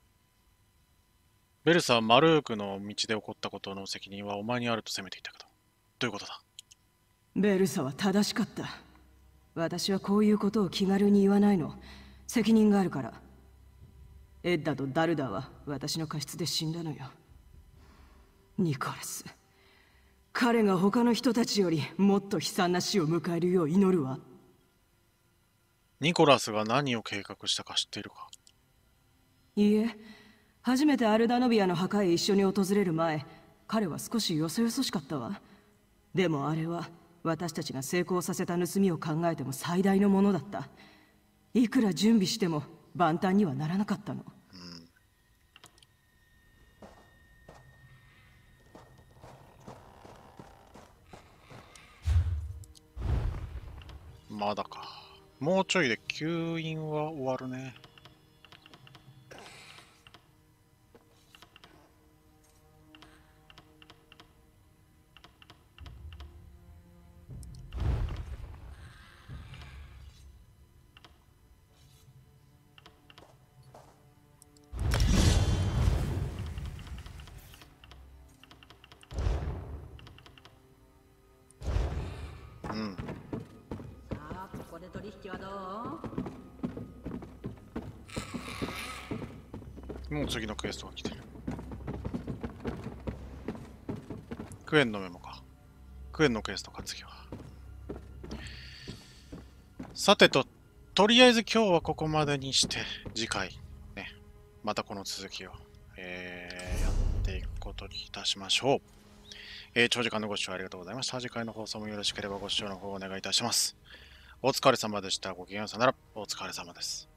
ベルサはマルークの道で起こったことの責任はお前にあると責めていたけど、どういうことだ？ ベルサは正しかった。私はこういうことを気軽に言わないの。責任があるから。エッダとダルダは私の過失で死んだのよ。ニコラス、彼が他の人たちよりもっと悲惨な死を迎えるよう祈るわ。 ニコラスが何を計画したか知っているか？ いいえ、初めてアルダノビアの墓へ一緒に訪れる前、彼は少しよそよそしかったわ。でもあれは私たちが成功させた盗みを考えても最大のものだった。いくら準備しても万端にはならなかったの。 まだか。もうちょいで吸引は終わるね。もう次のクエストが来てる。クエンのメモか。クエンのクエストか、次は。さてとりあえず今日はここまでにして、次回、ね、またこの続きを、やっていくことにいたしましょう。長時間のご視聴ありがとうございました。次回の放送もよろしければご視聴の方をお願いいたします。お疲れ様でした。ごきげんようさよなら。お疲れ様です。